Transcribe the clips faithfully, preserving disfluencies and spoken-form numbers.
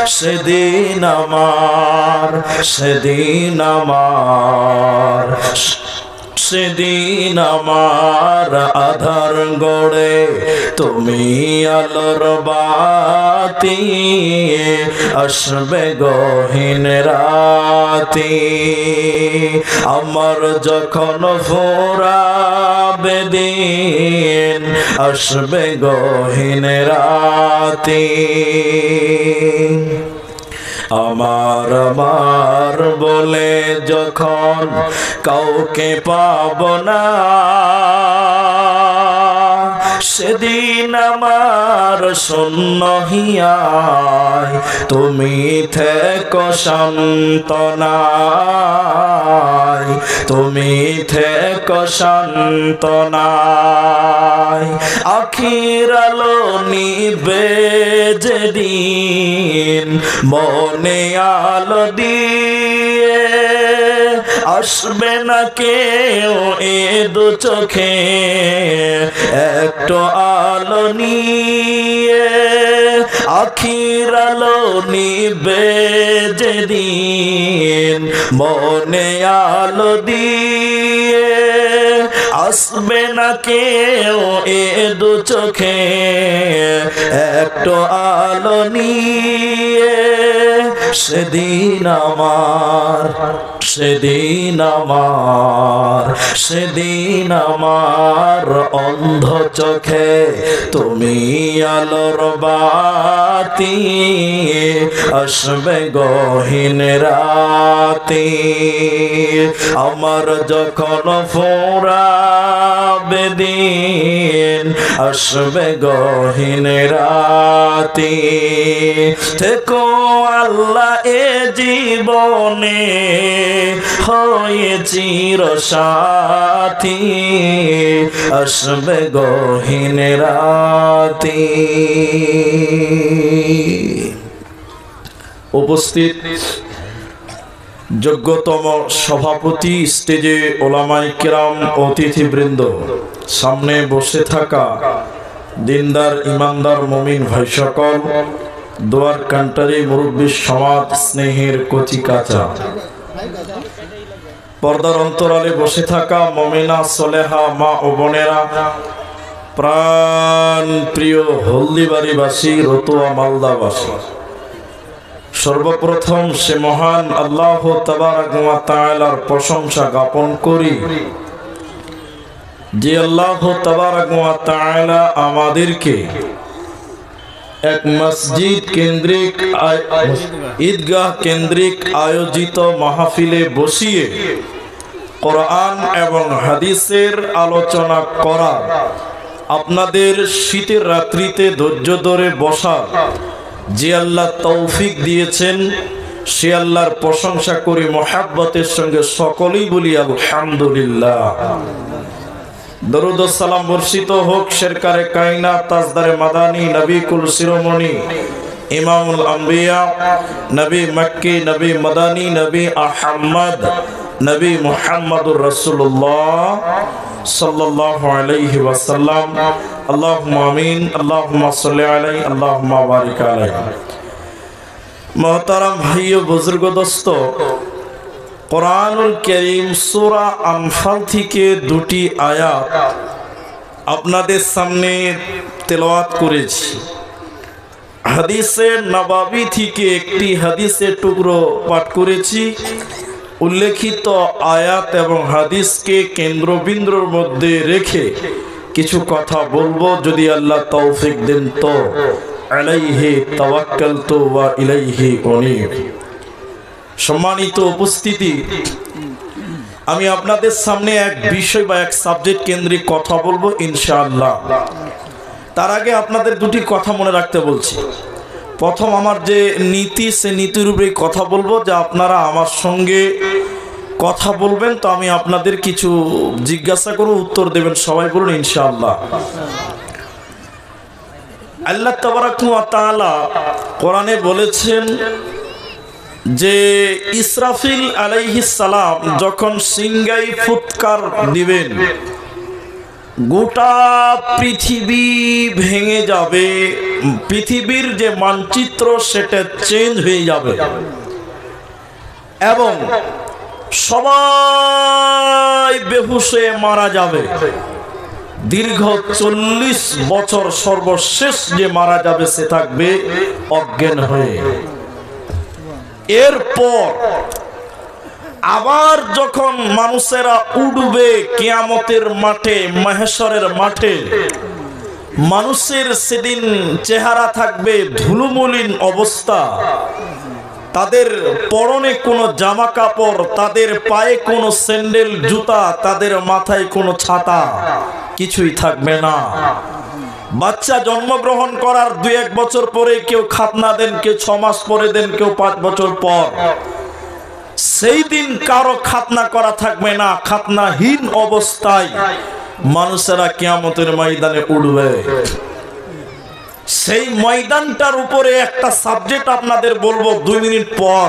সেদিন আমার সেদিন আমার সেদিন আমার আধার গড়ে তুমি আলোর বাতি আসবে গহীন রাতি আমার যখন ফুরাবে দিন আসবে গহীন রাতি আমার আমার বলে যখন কাউকে পাব না সেদিন আমার শূন্য হিয়ায় তুমি থেকো সান্তনায় তুমি থেকো সান্তনায় আখির আলো নিবে যেদিন মনে আলো দিয়ে আসবে না কেউ এ দু চোখে একটু আলো নিয়ে আখির আলো নিবে যেদিন মনে আলো দিয়ে আসবে না কেউ এ দু চোখে একটু আলো নিয়ে সেদিন আমার সেদিন আমার সেদিন আমার অন্ধ চোখে তুমি আলোর বাতি আসবে গহীন রাতি আমার যখন ফুরাবে দিন আসবে গহীন রাতি থেকো আল্লাহ এ জীবনে হয়ে চির সাথী আসবে গহীন রাতি উপস্থিত যোগ্যতম সভাপতি স্টেজে ওলামায়ে কেরাম অতিথিবৃন্দ সামনে বসে থাকা দিনদার ইমানদার মুমিন ভাই সকল দোয়ার কান্টারি মুরব্বী সমাজ স্নেহের কচি কাঁচা পর্দার অন্তরালে বসে থাকা মুমিনা সলেহা মা ও বোনেরা প্রাণ প্রিয় হলদিবাড়িবাসী রতুয়া মালদাবাসী সর্বপ্রথম সে মহান আল্লাহ তাবারক ওয়া তাআলার প্রশংসা জ্ঞাপন করি যে আল্লাহ তাবারক ওয়া তাআলা আমাদেরকে এক মসজিদ কেন্দ্রিক ঈদগাহ কেন্দ্রিক আয়োজিত মাহফিলে বসিয়ে কোরআন এবং হাদিসের আলোচনা করা আপনাদের শীতের রাত্রিতে ধৈর্য ধরে বসা যে আল্লাহ তৌফিক দিয়েছেন সে আল্লাহর প্রশংসা করি মহব্বতের সঙ্গে সকলেই বলি আলহামদুলিল্লাহ দরুদ ও সালাম বর্ষিত হোক শেরকারে কায়নাত তাজদারে মাদানী নবী কুল শিরোমণি ইমামুল আম্বিয়া নবী মক্কি নবী মাদানী নবী আহমদ নবী মুহাম্মদুর রাসূলুল্লাহ সাল্লাল্লাহু আলাইহি ওয়াসাল্লাম আল্লাহুম্মা আমিন আল্লাহুম্মা সাল্লি আলাইহি আল্লাহুম্মা বারিক আলাইহি মুহতারাম ভাই ও বুজুর্গ দোস্ত কোরআনুল কারীম সূরা আনফাল থেকে দুটি আয়াত আপনাদের সামনে তেলাওয়াত করেছি হাদিসে নববী থেকে একটি হাদিসের টুকরো পাঠ করেছি উল্লেখিত আয়াত এবং হাদিসকে কেন্দ্রবিন্দুর মধ্যে রেখে কিছু কথা বলবো যদি আল্লাহ তৌফিক দেন তো আলাইহি তাওয়াক্কালতু ওয়া ইলাইহি উনীব সম্মানিত উপস্থিতি আমি আপনাদের সামনে এক বিষয় বা এক সাবজেক্ট কেন্দ্রিক কথা বলবো ইনশাআল্লাহ তার আগে আপনাদের দুটি কথা মনে রাখতে বলছি প্রথম আমার যে নীতি সে নীতির উপরে কথা বলবো যে আপনারা আমার সঙ্গে কথা বলবেন তো আমি আপনাদের কিছু জিজ্ঞাসা করব উত্তর দেবেন সবাই বলুন ইনশাআল্লাহ আল্লাহ তাবারক ওয়া তাআলা কোরআনে বলেছেন যে ইসরাফিল আলাইহিস সালাম যখন সিংগাই ফুৎকার দিবেন গোটা পৃথিবী ভেঙে যাবে, পৃথিবীর যে মানচিত্র সেটা চেঞ্জ হয়ে যাবে এবং সবাই বেহুশ হয়ে মারা যাবে। দীর্ঘ চল্লিশ বছর সর্বশেষ যে মারা যাবে সে থাকবে অজ্ঞান হয়ে। এরপর আবার যখন মানুষেরা উঠবে কিয়ামতের মাঠে, মাহেশরের মাঠে, মানুষের সেদিন চেহারা থাকবে ধুলোমলিন অবস্থা, তাদের পরনে কোনো জামা কাপড়, তাদের পায়ে কোনো স্যান্ডেল জুতা, তাদের মাথায় কোনো ছাতা কিছুই থাকবে না। বাচ্চা জন্মগ্রহণ করার দুই এক বছর পরে কেউ খাতনা দেন, কেউ ছ মাস পরে দেন, কেউ পাঁচ বছর পর। সেই দিন কারো খাতনা করা থাকবে না, খাতনাহীন অবস্থায় মানুষেরা কিয়ামতের ময়দানে উঠবে। সেই ময়দানটার উপরে একটা সাবজেক্ট আপনাদের বলবো দুই মিনিট পর।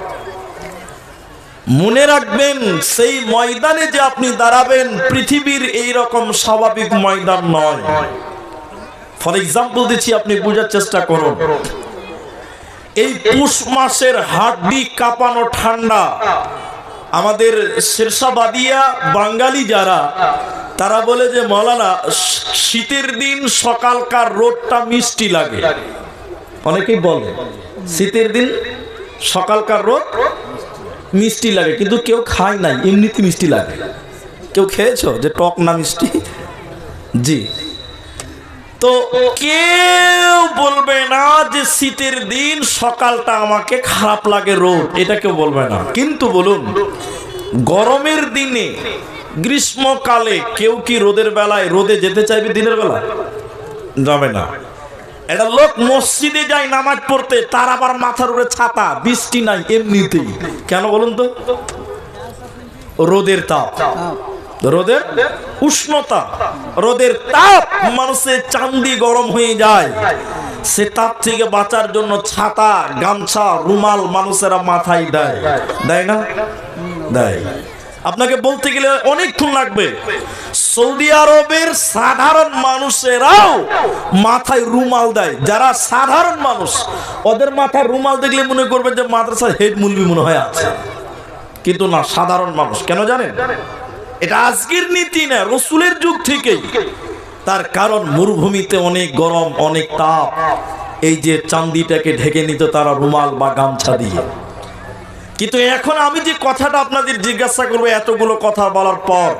মনে রাখবেন, সেই ময়দানে যে আপনি দাঁড়াবেন পৃথিবীর এই রকম স্বাভাবিক ময়দান নয়। ফর এক্সাম্পল দিচ্ছি, আপনি বোঝার চেষ্টা করুন। এই পুষ মাসের হাড্ডি কাঁপানো ঠান্ডা, আমাদের শেরশাবাদিয়া বাঙালি যারা, তারা বলে যে মৌলানা শীতের দিন সকালকার রোদটা মিষ্টি লাগে। অনেকেই বলে শীতের দিন সকালকার রোদ মিষ্টি লাগে, কিন্তু কেউ খায় নাই, এমনিতে মিষ্টি লাগে। কেউ খেয়েছো যে টক না মিষ্টি? জি। তো কেউ বলবে না যে শীতের দিন সকালটা আমাকে খারাপ লাগে রোদ, এটা কেউ বলবে না। কিন্তু বলুন, গরমের দিনে গ্রীষ্মকালে কেউ কি রোদের বেলায় রোদে যেতে চাইবে? দিনের বেলা যাবে না। একটা লোক মসজিদে যায় নামাজ পড়তে, তার আবার মাথার উপরে ছাতা, বৃষ্টি নাই, এমনিতেই। কেন বলুন তো? রোদের তাপ, রোদের উষ্ণতা, রোদের তাপ মানুষের চান্দি গরম হয়ে যায়। সে তাপ থেকে বাঁচার জন্য ছাতা, গামছা, রুমাল মানুষেরা মাথায় দেয়, দেয় না? দেয়। আপনাকে বলতে গেলে অনেকক্ষণ লাগবে। সৌদি আরবের সাধারণ মানুষেরাও মাথায় রুমাল দেয়। যারা সাধারণ মানুষ, ওদের মাথায় রুমাল দেখলে মনে করবে যে মাদ্রাসার হেড মুলবি মনে হয় আছে, কিন্তু না, সাধারণ মানুষ। কেন জানেন? এটা আজকের নীতি না, রসুলের যুগ থেকেই। তার কারণ মরুভূমিতে অনেক গরম, অনেক তাপ, এই যে চান্দিটাকে ঢেকে নিত তারা রুমাল বা গামছা দিয়ে। কিন্তু এখন আমি যে কথাটা আপনাদের জিজ্ঞাসা করবো, এতগুলো কথা বলার পর,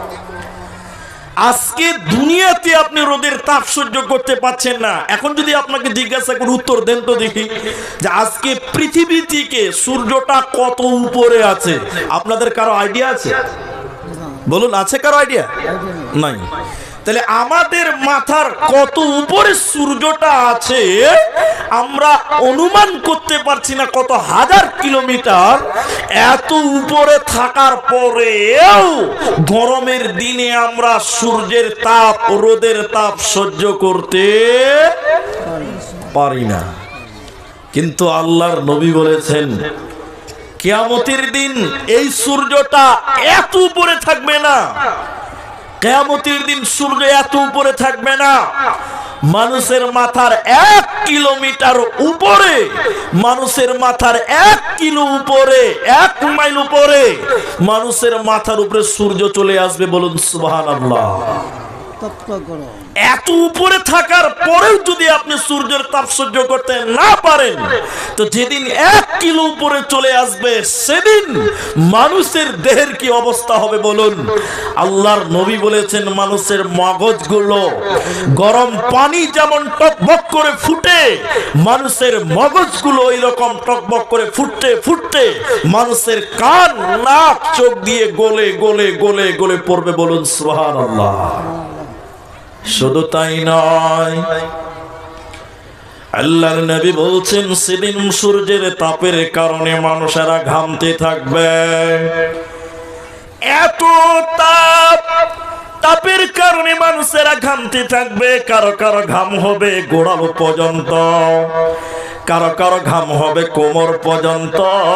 আজকে দুনিয়াতে আপনি রোদের তাপ সহ্য করতে পারছেন না। এখন যদি আপনাকে জিজ্ঞাসা করে উত্তর দেন তো দেখি, যে আজকে পৃথিবী থেকে সূর্যটা কত উপরে আছে, আপনাদের কারো আইডিয়া আছে? বলুন, আছে কারো আইডিয়া? নাই। তাহলে আমাদের মাথার কত উপরে সূর্যটা আছে আমরা অনুমান করতে পারছি না। কত হাজার কিলোমিটার, এত উপরে থাকার পরেও গরমের দিনে আমরা সূর্যের তাপ, রোদের তাপ সহ্য করতে পারি না। কিন্তু আল্লাহর নবী বলেছেন, কিয়ামতের দিন এই সূর্যটা এত উপরে থাকবে না। কিয়ামতের দিন সূর্য এত উপরে থাকবে না। মানুষের মাথার এক কিলোমিটার উপরে, মানুষের মাথার এক কিলো উপরে, এক মাইল উপরে মানুষের মাথার উপরে সূর্য চলে আসবে। বলুন সুবহানাল্লাহ। এত উপরে থাকার পরেও যদি আপনি সূর্যের তাপ সহ্য করতে না পারেন, তো যেদিন এক কিলো উপরে চলে আসবে সেদিন মানুষের দেহের কি অবস্থা হবে বলুন। আল্লাহর নবী বলেছেন, মানুষের মগজগুলো গরম পানি যেমন টকবক করে ফুটে, মানুষের মগজগুলো ওই রকম টকবক করে ফুটতে ফুটতে মানুষের কান, নাক, চোখ দিয়ে গলে গলে গলে গলে পড়বে। বলুন সুবহানাল্লাহ। শুধু তাই নয়, আল্লাহর নবী বলছেন, সেদিন সূর্যের তাপের কারণে মানুষেরা ঘামতে থাকবে। এত তাপ, তাপের কারণে মানুষেরা ঘামতে থাকবে। কারো কারো ঘাম হবে গোড়ালো পর্যন্ত, কারো কারো ঘাম হবে কোমর পর্যন্ত,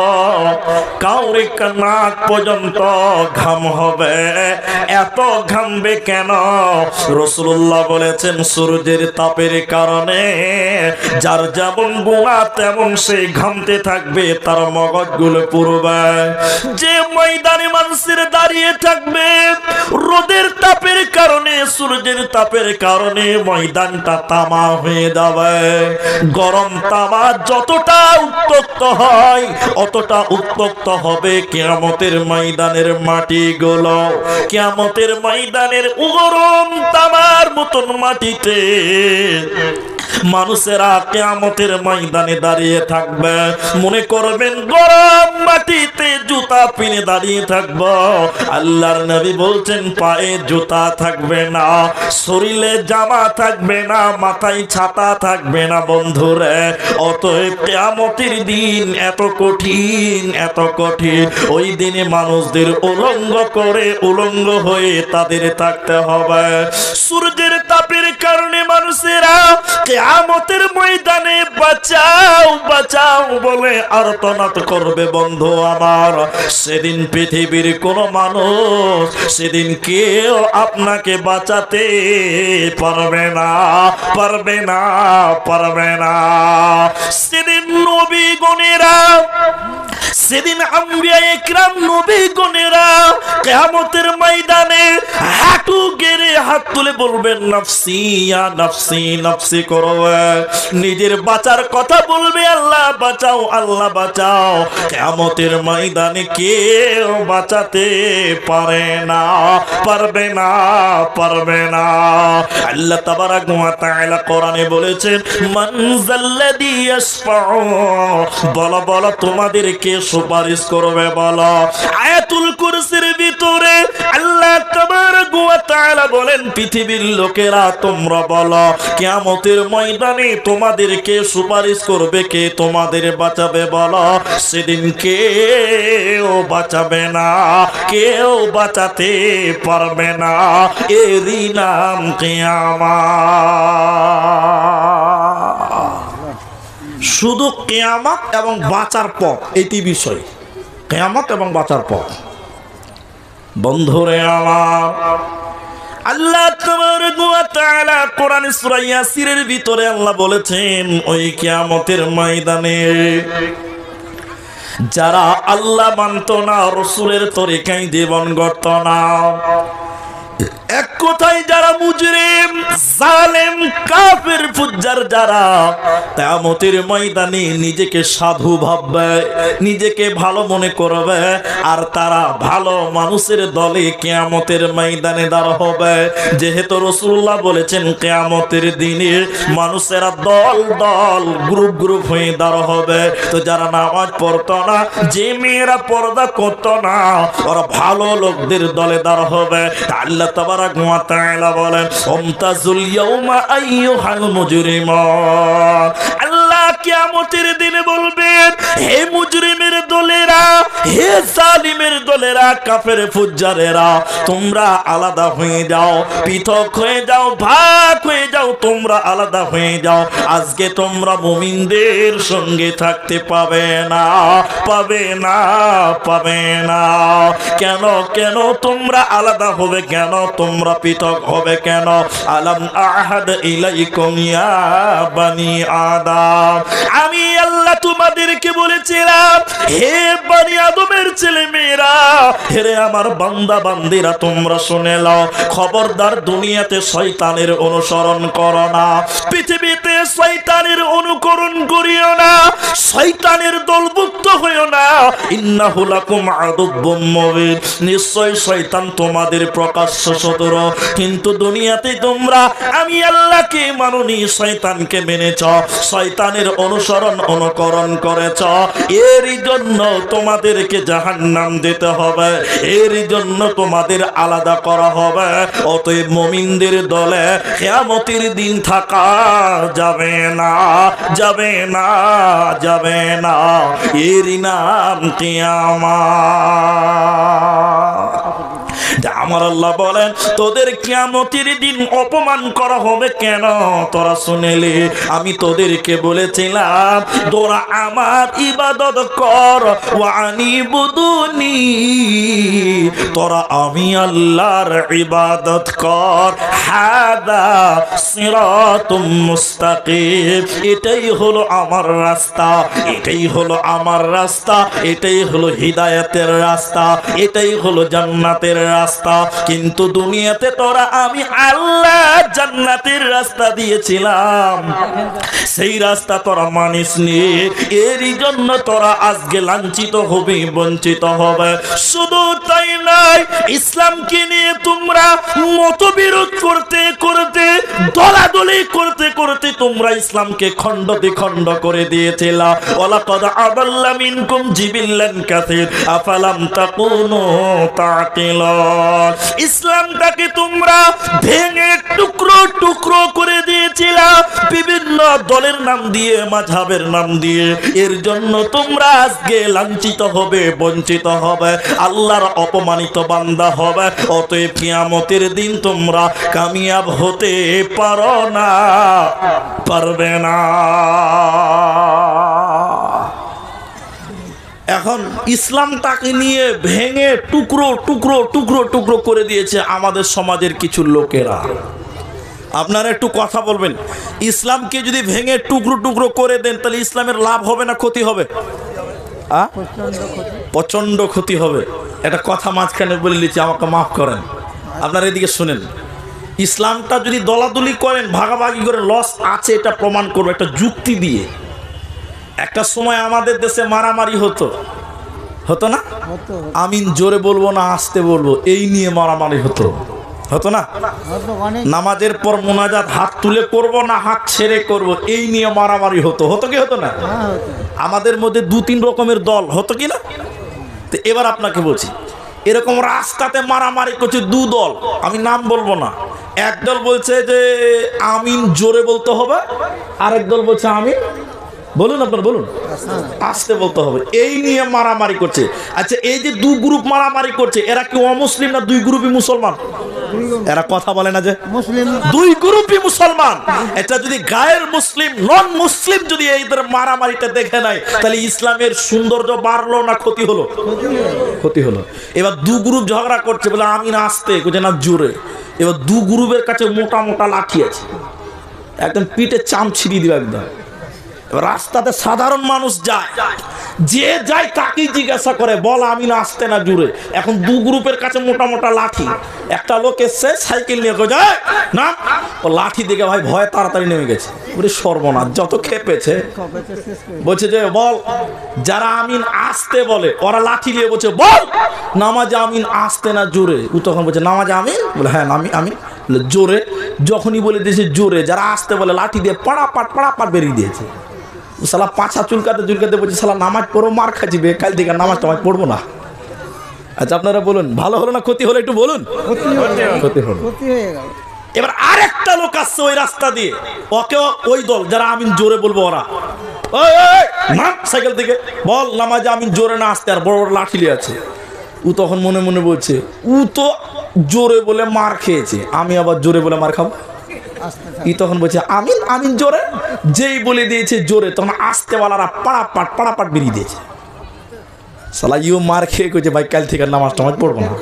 কাউরে নাক পর্যন্ত ঘাম হবে। এত ঘামবে কেন? রাসূলুল্লাহ বলেছেন সূর্যের তাপের কারণে। যার যেমন গুনাহ তেমন সেই ঘামতে থাকবে, তার মগজগুলো পুরবে। যে ময়দানে মানুষের দাঁড়িয়ে থাকবে, রোদের তাপের কারণে, সূর্যের তাপের কারণে ময়দানটা তামা হয়ে যাবে। গরম তামা যতটা উত্তপ্ত হয় অতটা উত্তপ্ত হবে কিয়ামতের ময়দানের মাটিগুলো। কিয়ামতের ময়দানের গরম তামার মতন মাটিতে মানুষেরা কিয়ামতের ময়দানে দাঁড়িয়ে থাকবে। মনে করবেন গরম মাটিতে জুতা পিনে দাঁড়িয়ে থাকবো। আল্লাহর নবী বলছেন পায়ে জুতা থাকবে না, শরীরে জামা থাকবে না, মাথায় ছাতা থাকবে না। বন্ধুরে, অতএব কিয়ামতের দিন এত কঠিন, এত কঠিন। ওই দিনে মানুষদের উলঙ্গ করে, উলঙ্গ হয়ে তাদের থাকতে হবে। সূর্যের তাপের কারণে মানুষেরা কিয়ামতের ময়দানে বাঁচাও বাঁচাও বলে আর্তনাদ করবে। বন্ধু আমার, সেদিন পৃথিবীর কোন মানুষ, সেদিন কেউ আপনাকে বাঁচাতে পারবে না, পারবে না, পারবে না। সেদিন নবীগণেরা, সেদিন আম্বিয়া ইকরাম নবীগণেরা কিয়ামতের ময়দানে হাঁটু গেড়ে হাত তুলে বলবেন নাফসি ইয়া নাফসি, নাফসি করবে। নিজের বাঁচার কথা বলবে, আল্লাহ বাঁচাও, আল্লাহ বাঁচাও। কিয়ামতের ময়দানে কেউ বাঁচাতে পারে না, পারবে না, পারবে না। আল্লাহ তাবারাক ওয়া তাআলা কোরআনে বলেছেন মান যাল্লাযী ইয়াশফাউ, বলো বলো তোমাদেরকে সুপারিশ করবে বলো। আয়াতুল কুরসির ভিতরে আল্লাহ তাবারাক ওয়া তাআলা বলেন পৃথিবীর লোকেরা তোমরা বলো কিয়ামতের ময়দানে তোমাদেরকে সুপারিশ করবে কে, তোমাদের বাঁচাবে বলো। সেদিন কেউ বাঁচাবে না, কেউ বাঁচাতে পারবে না। এরই নাম কিয়ামত। শুধু কিয়ামত এবং বাঁচার পথ, এটি বিষয়। কিয়ামত এবং বাঁচার পথ। বন্ধুরে আমার, আল্লাহ তাবারাক ওয়া তাআলা কোরআন সূরা ইয়াসিনের ভিতরে আল্লাহ বলেছেন ওই কিয়ামতের ময়দানে যারা আল্লাহ মানত না, রাসূলের তরিকায় জীবন গড়ত না, এক কথায় যারা মুজরিম, জালেম, কাফের, ফুজ্জার, যারা কিয়ামতের ময়দানে নিজেকে সাধু ভাববে, নিজেকে ভালো মনে করবে, আর তারা ভালো মানুষের দলে কিয়ামতের ময়দানে দাঁড় হবে। যেহেতু রাসূলুল্লাহ বলেছেন কিয়ামতের দিনে মানুষেরা দল দল, গ্রুপ গ্রুপ হয়ে দাঁড় হবে। তো যারা নামাজ পড়তো না, যে মেয়েরা পর্দা করতো না, ওরা ভালো লোকদের দলে দাঁড় হবে। আল্লাহ তাবারাক ওয়া তাআলা বলেন আমতাজুল ইয়াউমা আইয়ুহাল মুজরিমুন। আল্লাহ কিয়ামতের দিনে বলবেন হে মুজরিমের দলেরা, হে জালিমের দলেরা, কাফের ফুজ্জারেরা, তোমরা আলাদা হয়ে যাও, পৃথক হয়ে যাও, ভাগ হয়ে যাও, তোমরা আলাদা হয়ে যাও। আজকে তোমরা মুমিনদের সঙ্গে থাকতে পাবে না, পাবে না, পাবে না। কেন কেন তোমরা আলাদা হবে, কেন তোমরা পৃথক হবে, কেন? আলাম আহাদ ইলাইকুম ইয়া বানি আদম, আমি আল্লাহ তোমাদেরকে বলেছিলাম হে বনি আদমের ছেলে মেয়েরা, হে আমার বান্দা বান্দিরা, তোমরা শুনে নাও, খবরদার দুনিয়াতে শয়তানের অনুসরণ করো না, পৃথিবীতে শয়তানের অনুকরণ করিও না, শয়তানের দলভুক্ত হইও না। ইন্নাহু লাকুম আদুব্বুম মুবিন, নিশ্চয় শয়তান তোমাদের প্রকাশ্য শত্রু। কিন্তু দুনিয়াতে তোমরা আমি আল্লাহকে মানোনি, শয়তানকে মেনেছ, শয়তানের অনুসরণ অনুকরণ করেছ, এরই জন্য তোমাদেরকে জাহান্নাম দিতে হবে, এরই জন্য তোমাদের আলাদা করা হবে। অতএব মুমিনদের দলে কিয়ামতের দিন থাকা যাবে না, যাবে না, যাবে না। এরই নাম কিয়ামত। আমার আল্লাহ বলেন তোদের কিয়ামতের দিন অপমান করা হবে কেন? তোরা শুনেলে আমি তোদেরকে বলেছিলাম তোরা আমার ইবাদত কর, ওয়ানিবুদুনি, তোরা আমি আল্লাহর ইবাদত কর। হাদা সিরাতুম মুস্তাকিম, এটাই হলো আমার রাস্তা, এটাই হলো আমার রাস্তা, এটাই হলো হিদায়াতের রাস্তা, এটাই হলো জান্নাতের রাস্তা। কিন্তু দুনিয়াতে তোরা আমি আল্লাহ জান্নাতের রাস্তা দিয়েছিলাম, সেই রাস্তা তোরা মানিসনি, এরই জন্য তোরা আজকে লাঞ্ছিত হবে, বঞ্চিত হবে। শুধু তাই নয়, ইসলামকে নিয়ে তোমরা মতবিরোধ করতে করতে, দলাদলি করতে করতে তোমরা ইসলামকে খণ্ড বিখণ্ড করে দিয়েছিলা। ওয়ালাকাদ আদাল্লা মিনকুম জিবিল্লান কাসীর আফালাম তাকুনু তাকিলুন। ইসলামটাকে তোমরা ভেঙে টুকরো টুকরো করে দিয়েছিলা বিভিন্ন দলের নাম দিয়ে, মাযহাবের নাম দিয়ে। এর জন্য তোমরা আজকে লাঞ্ছিত হবে, বঞ্চিত হবে, আল্লাহর অপমানিত বান্দা হবে। অতএব কিয়ামতের দিন তোমরা কামিয়াব হতে পারো না, পারবে না। এখন ইসলামটাকে নিয়ে ভেঙে টুকরো টুকরো টুকরো টুকরো করে দিয়েছে আমাদের সমাজের কিছু লোকেরা। আপনারা একটু কথা বলবেন, ইসলামকে যদি ভেঙে টুকরো টুকরো করে দেন তাহলে ইসলামের লাভ হবে না ক্ষতি হবে? প্রচন্ড ক্ষতি হবে। একটা কথা মাঝখানে বলে নিচ্ছি, আমাকে মাফ করেন। আপনারা এদিকে শুনেন, ইসলামটা যদি দলাদলি করেন, ভাগাভাগি করে, লস আছে এটা প্রমাণ করবো একটা যুক্তি দিয়ে। একটা সময় আমাদের দেশে মারামারি হতো, হতো না? আমিন জোরে বলবো না আস্তে বলবো, এই নিয়ে মারামারি হতো, হতো না? নামাজের পর মোনাজাত হাত তুলে করব না হাত ছেড়ে করব, এই নিয়ে মারামারি হতো, হতো কি হতো না? আমাদের মধ্যে দু তিন রকমের দল হতো কি না? তো এবার আপনাকে বলছি, এরকম রাস্তাতে মারামারি করছে দু দল, আমি নাম বলবো না। এক দল বলছে যে আমিন জোরে বলতে হবে, আরেক দল বলছে আমিন, বলুন আপনার বলুন, আস্তে বলতে হবে, এই নিয়ে মারামারি করছে। আচ্ছা, এই যে দু গ্রুপ মারামারি করছে, এরা কি অমুসলিম না দুই গ্রুপই মুসলমান? এরা কথা বলে না যে মুসলিম, দুই গ্রুপই মুসলমান। এটা যদি গায়ের মুসলিম নন মুসলিম যদি এইদের মারামারিটা দেখে নাই, তাহলে ইসলামের সৌন্দর্য বাড়লো না ক্ষতি হলো? ক্ষতি হলো। এবার দু গ্রুপ ঝগড়া করছে, বলে আমি না আস্তে, কোথায় না জোরে। এবার দু গ্রুপের কাছে মোটা মোটা লাঠি আছে, একদম পিঠে চাম ছিঁড়িয়ে দিবে একদম। রাস্তাতে সাধারণ মানুষ যায়, যে যায় তাকেই জিজ্ঞাসা করে, বল আমি না আসতে না জুড়ে। এখন দু গ্রুপের কাছে মোটা মোটা লাঠি, একটা লোক এসছে সাইকেল নিয়ে যায় না, ও লাঠি দেখে ভাই ভয় তাড়াতাড়ি নেমে গেছে, বলে সর্বনাশ, যত খেপেছে। বলছে যে বল, যারা আমিন আসতে বলে ওরা লাঠি নিয়ে বলছে বল নামাজে আমিন আসতে না জোরে। ও তখন বলছে নামাজে আমিন, বলে হ্যাঁ আমি আমি জোরে। যখনই বলে দিয়েছে জোরে, যারা আসতে বলে লাঠি দিয়ে পাড়া পাট পাড়া পাট বেরিয়ে দিয়েছে। সালা পাছা চুলকাতে চুলকাতে বলছে সালা নামাজ পড়ো, মার খাচ্ছিবে, কাল থেকে নামাজ টামাজ পড়বো না। আচ্ছা আপনারা বলুন, ভালো হলো না ক্ষতি হলো? একটু বলুন। ক্ষতি হলো। এবার আরেকটা লোক আসছে ওই রাস্তা দিয়ে, ওকে ওই দল যারা আমিন জোরে বলবো, ওরা নাম সাইকেল থেকে, বল নামাজে আমিন জোরে না আসতে, আর বড় বড় লাঠি নিয়ে আছে। ও তখন মনে মনে বলছে, ও তো জোরে বলে মার খেয়েছে, আমি আবার জোরে বলে মার খাবো? ই তখন বলছে আমিন আমিন জোরে, যেই বলে দিয়েছে জোরে, তখন আস্তেওয়ালারা পাড়া পাট পাড়া পাট বেরিয়ে দিয়েছে। সালা ইউ মার খেয়ে কইছে ভাই কাল থেকে নামাজ টামাজ পড়বো না,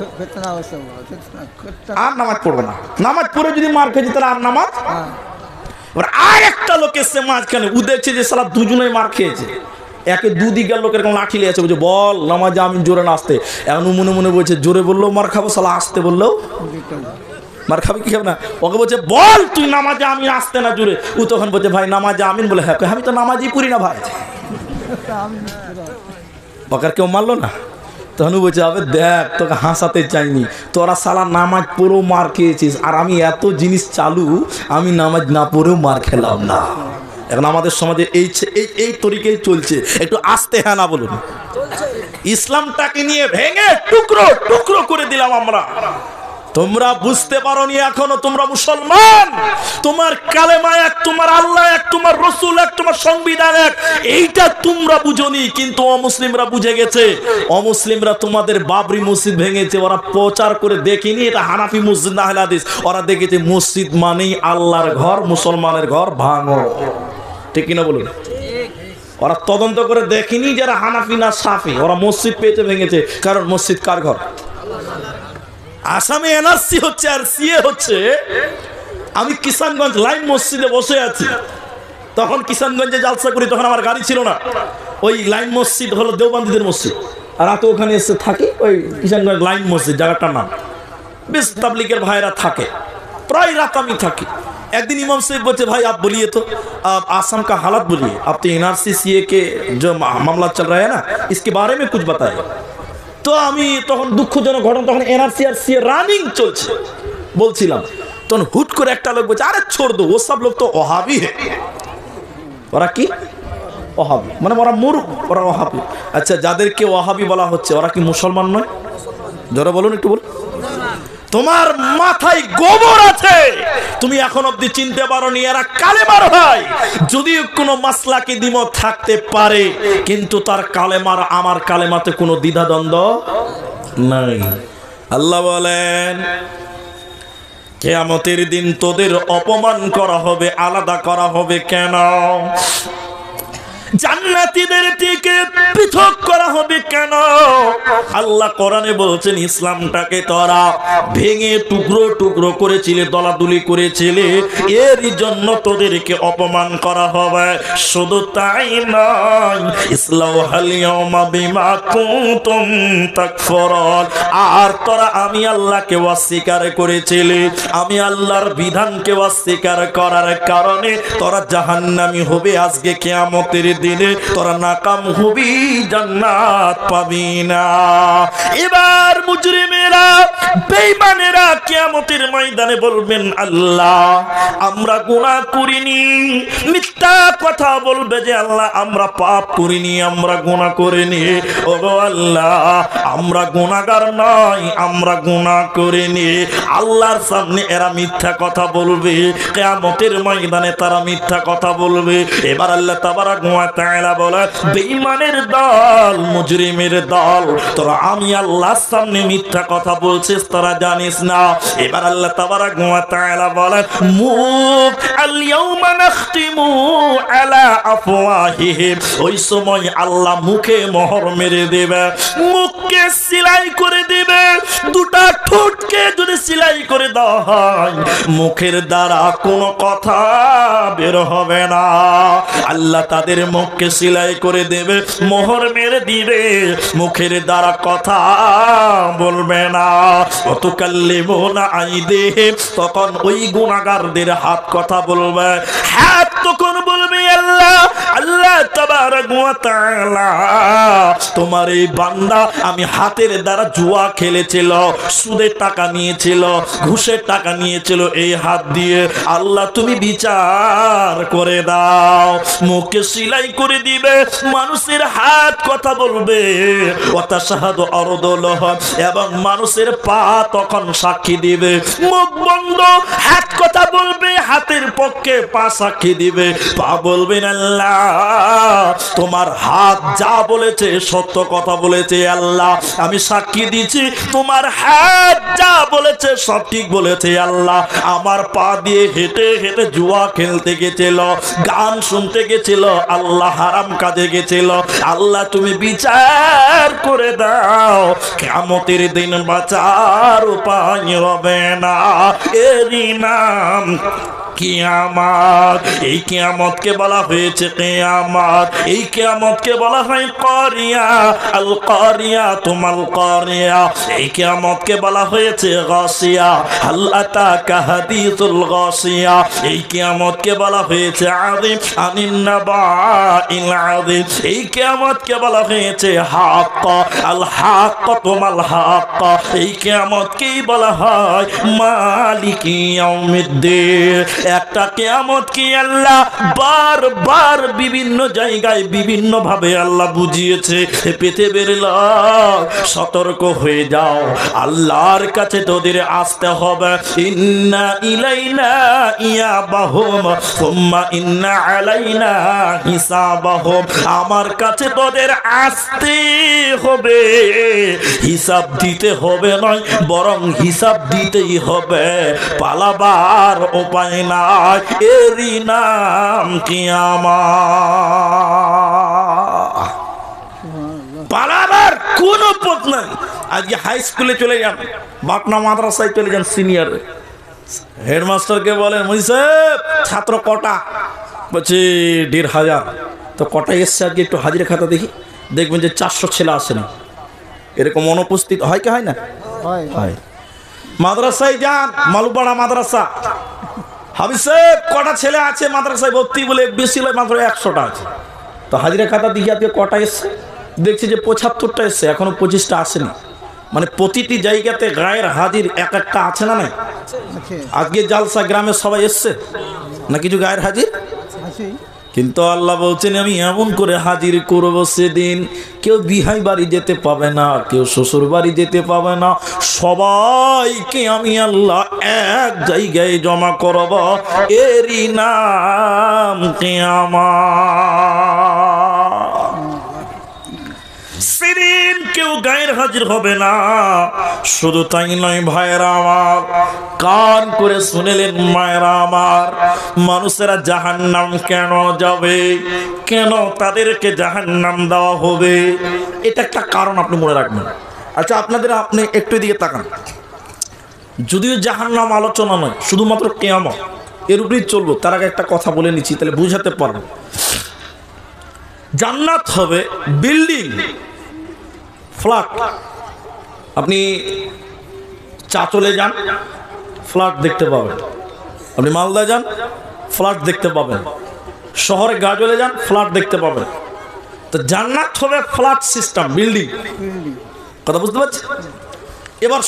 আর নামাজ পড়বো না। নামাজ পড়ে যদি মার খেয়েছে তাহলে আর নামাজ। এবার আর একটা লোক এসছে মাঝখানে, ও দেখছে যে সালা দুজনেই মার খেয়েছে, একে দুদিকের লোকের কোন লাঠি লিয়েছে, বলছে বল নামাজে আমিন জোরে না আসতে। এখন মনে মনে বলছে জোরে বললেও মার খাবো, সালা আসতে বললেও মার খাবে, কি খাবে না। ওকে বলছে বল তুই নামাজে আমি আসতে না জুড়ে। ও তখন বলছে ভাই নামাজে আমিন, বলে হ্যাঁ, আমি তো নামাজই পড়ি না ভাই। ওকার কেউ মারলো না। তখন বলছে আবে দেখ, তোকে হাসাতে চাইনি, তোরা সালা নামাজ পড়েও মার খেয়েছিস, আর আমি এত জিনিস চালু, আমি নামাজ না পড়েও মার খেলাম না। এখন আমাদের সমাজে এই এই তরিকেই চলছে। একটু আস্তে হ্যাঁ না বলুন। ইসলামটাকে নিয়ে ভেঙে টুকরো টুকরো করে দিলাম আমরা। তোমরা বুঝতে পারোনি এখনো তোমরা মুসলমান। তোমার কালেমা এক, তোমার আল্লাহ এক, তোমার রসুল এক, তোমার সংবিধান এক, এইটা তোমরা বুঝোনি, কিন্তু অমুসলিমরা বুঝে গেছে। অমুসলিমরা তোমাদের বাবরি মসজিদ ভেঙেছে, ওরা প্রচার করে দেখিনি এটা হানাফি মসজিদ না আহলে হাদিস, ওরা দেখেছে মসজিদ মানেই আল্লাহর ঘর, মুসলমানের ঘর, ভাঙো। ঠিক কিনা বলুন? ওরা তদন্ত করে দেখিনি যারা হানাফি না সাফি, ওরা মসজিদ পেয়েছে ভেঙেছে, কারণ মসজিদ কার ঘর? আসামে এনআরসি হচ্ছে আর সিএ হচ্ছে। আমি কিষানগঞ্জ লাইন মসজিদে বসে আছি, তখন কিষানগঞ্জে জালসা করি, তখন আমার গাড়ি ছিল না। ওই লাইন মসজিদ হলো দেওবন্দীদের মসজিদ, আর রাতে ওখানে এসে থাকি, ওই কিষানগঞ্জ লাইন মসজিদ জায়গাটার নাম। বেশ তাবলিগের ভাইরা থাকে, প্রায় রাত আমি থাকি। একদিন ইমাম साहब বলছে, ভাই आप बोलिए तो आप आसाम का हालत बोलिए, अब तो एनआरसी सीए के जो मामला चल रहा है ना, इसके बारे में कुछ बताए। তো আমি তখন দুঃখজনক ঘটনা, তখন এনআরসি আর সিএ রানিং চলছে বলছিলাম, তখন হুট করে একটা লোক বলছে, আরে ছোড় দো, ও সব লোক তো ওহাবি হে। ওরা কি ওহাবি? মানে ওরা মূর্খ, ওরা ওহাবি। আচ্ছা, যাদেরকে ওহাবি বলা হচ্ছে ওরা কি মুসলমান নয়? যারা বলুন একটু বল। তোমার মাথায় গোবর আছে, তুমি এখন অব্দি চিনতে পারোনি এরা কালেমার ভাই। যদিও কোনো মাসলাকি দ্বিমত থাকতে পারে, কিন্তু তার কালেমার আমার কালেমাতে কোনো দ্বিধাদ্বন্দ্ব নাই। আল্লাহ বলেন, কিয়ামতের দিন তোদের অপমান করা হবে, আলাদা করা হবে। কেন? জান্নাতীদের থেকে পৃথক করা হবে কেন? আল্লাহ কোরআনে বলছেন, ইসলামটাকে তোরা ভেঙে টুকরো টুকরো করেছিলে, দলাদলি করেছিলে, এর জন্য তোদেরকে অপমান করা হবে। শুধু তাই নয়, ইসলাউহাল ইয়াওমা বিমা কুনতুম তাকফুরুন, আর তোরা আমি আল্লাহকে অস্বীকার করেছিলে, আমি আল্লাহর বিধানকে অস্বীকার করার কারণে তোরা জাহান্নামী হবে। আজকে কিয়ামতের দিনে তোরা নাকাম হবি, জান্নাত পাবি না। এবার মুজরিমেরা, বেঈমানেরা কিয়ামতের ময়দানে বলবেন, আল্লাহ আমরা গুনাহ করিনি। মিথ্যা কথা বলবে যে, আল্লাহ আমরা পাপ করিনি, আমরা গুনাহ করিনি। ওগো আল্লাহ, আমরা গুনাহগার নয়, আমরা গুনাহ করিনি। আল্লাহর সামনে এরা মিথ্যা কথা বলবে, কিয়ামতের ময়দানে তারা মিথ্যা কথা বলবে। এবার আল্লাহ তাবারাক ওয়া তাআলা বলে, বেঈমানের দল, মুজরিমের দল, তোরা আমি আল্লাহর সামনে মিথ্যা কথা বলছিস, তোরা জানিস না। এবার আল্লাহ তাবারাক ওয়া তাআলা বলে, মুখ আল ইয়াউমা নাখতিমু আলা আফওয়াহিহিম, ওই সময় আল্লাহ মুখে মোহর মেরে দেবে, মুখকে সেলাই করে দেবে। দুটা ঠোঁটকে যদি সেলাই করে দেওয়া হয়, মুখের দ্বারা কোনো কথা বের হবে না। আল্লাহ তাদের মুখকে সেলাই করে দেবে, মোহর মেরে দিবে, মুখের দ্বারা কথা বলবে না। অতুকাল্লিমুনা আইদিহিম, তখন ওই গুনাহগারদের হাত কথা বলবে। হাত তখন বলবে, আল্লাহ আল্লাহ তাবারাক ওয়া তাআলা, তোমার এই বান্দা আমি হাতের দ্বারা জুয়া খেলেছিল, সুদের টাকা নিয়েছিল, ঘুষের টাকা নিয়েছিল, এই হাত দিয়ে আল্লাহ তুমি বিচার করে দাও। মুখকে সেলাই করে দিবে, মানুষের হাত কথা বলবে। ওয়াতাশহাদু আরদুলুহ, এবং মানুষের পা তখন সাক্ষী দিবে। মুখ বন্ধ, হাত কথা বলবে, হাতের পক্ষে পা সাক্ষী দিবে। পা বলবেন, আল্লাহ তোমার হাত যা বলেছে সত্য কথা বলেছে, আল্লাহ আমি সাক্ষী দিচ্ছি তোমার হাত যা বলেছে সঠিক বলেছে। আল্লাহ আমার পা দিয়ে হেঁটে হেঁটে জুয়া খেলতে গেছিল, গান শুনতে গেছিল, আল্লাহ হারাম কাজে গেছিল, আল্লাহ তুমি বিচার করে দাও। কিয়ামতের দিন বাঁচার উপায় হবে না, এরই নাম কিয়ামত। এই কিয়ামতকে বলা হয়েছে কিয়ামত, এই কিয়ামতকে বলা হয় কারিয়া, আল কারিয়া তুমাল কারিয়া। এই কিয়ামতকে বলা হয়েছে গাসিয়া, হাল আতাকা হাদিসুল গাসিয়া। এই কিয়ামতকে বলা হয়েছে আযীম আনিন নাবাইল আযীম। এই কিয়ামতকে বলা হয়েছে হক, আল হক তুমাল হক। এই কিয়ামতকেই বলা হয় মালিকি ইয়াউমিদ্দিন। একটা কিয়ামত কি আল্লাহ বারবার বিভিন্ন জায়গায় বিভিন্ন ভাবে আল্লাহ বুঝিয়েছে। পৃথিবীর লোক সতর্ক হয়ে যাও, আল্লাহর কাছে তোদের আসতে হবে। ইন্না ইলাইনা ইয়াবাহুম সুম্মা ইন্না আলাইনা হিসাবাহুম। আমার কাছে তোদের আসতে হবে, হিসাব দিতে হবে নয়, বরং হিসাব দিতেই হবে। পালাবার উপায় নাই, এরই নাম কিয়ামত। পালাবার কোনো পথ নাই। আজকে হাই স্কুলে চলে যান, বাটনা মাদ্রাসায় চলে যান, সিনিয়র হেডমাস্টারকে বলেন মুই সাহেব ছাত্র কটা? বলছে দেড় হাজার। তো কটা এসছে আজকে একটু হাজিরা খাতা দেখি, দেখবেন যে চারশো ছেলে আসে না। এরকম অনুপস্থিত হয় কি হয় না? হয়। মাদ্রাসায় যান, মালুপাড়া মাদ্রাসা, হাবিব সাহেব কটা ছেলে আছে মাদ্রাসায় ভর্তি? বলে বেশি হলে মাত্র একশোটা আছে। তো হাজিরা খাতা দেখি আজকে কটা এসছে? দেখছি যে পঁচাত্তরটা এসছে, এখনো পঁচিশটা আসেনি। মানে প্রতিটি জায়গাতে গায়ের হাজির এক একটা আছে না? নাই। আজকে জালসা গ্রামে সবাই এসছে না কিছু গায়ের হাজির? কিন্তু আল্লাহ বলছেন আমি এমন করে হাজির করব সেদিন কেউ বিহাই বাড়ি যেতে পাবে না, কেউ শ্বশুর বাড়ি যেতে পাবে না, সবাইকে আমি আল্লাহ এক জায়গায় জমা করব। এরই নাম কিয়ামত। সেদিন কেউ গায়ের হাজির হবে না। শুধু তাই নয় ভাইরা আমার, কান করে শুনেলেন মায়েরা আমার, মানুষেরা জাহান্নাম কেন যাবে, কেন তাদেরকে জাহান্নাম দেওয়া হবে, এটা একটা কারণ আপনি মনে রাখবেন। আচ্ছা আপনাদের আপনি একটু দিকে তাকান, যদিও জাহান্নাম আলোচনা নয়, শুধুমাত্র কিয়ামত এর উপরেই চলবো, তার আগে একটা কথা বলে নিচ্ছি তাহলে বুঝাতে পারবো। জান্নাত হবে বিল্ডিং, ফ্ল্যাট। আপনি চা চলে যান, ফ্ল্যাট দেখতে পাবেন। আপনি মালদা যান, ফ্ল্যাট দেখতে পাবেন। শহরে গাজলে যান, ফ্ল্যাট দেখতে পাবেন। তো জান্নাত হবে ফ্ল্যাট সিস্টেম, বিল্ডিং। কথা বুঝতে পারছি? এবার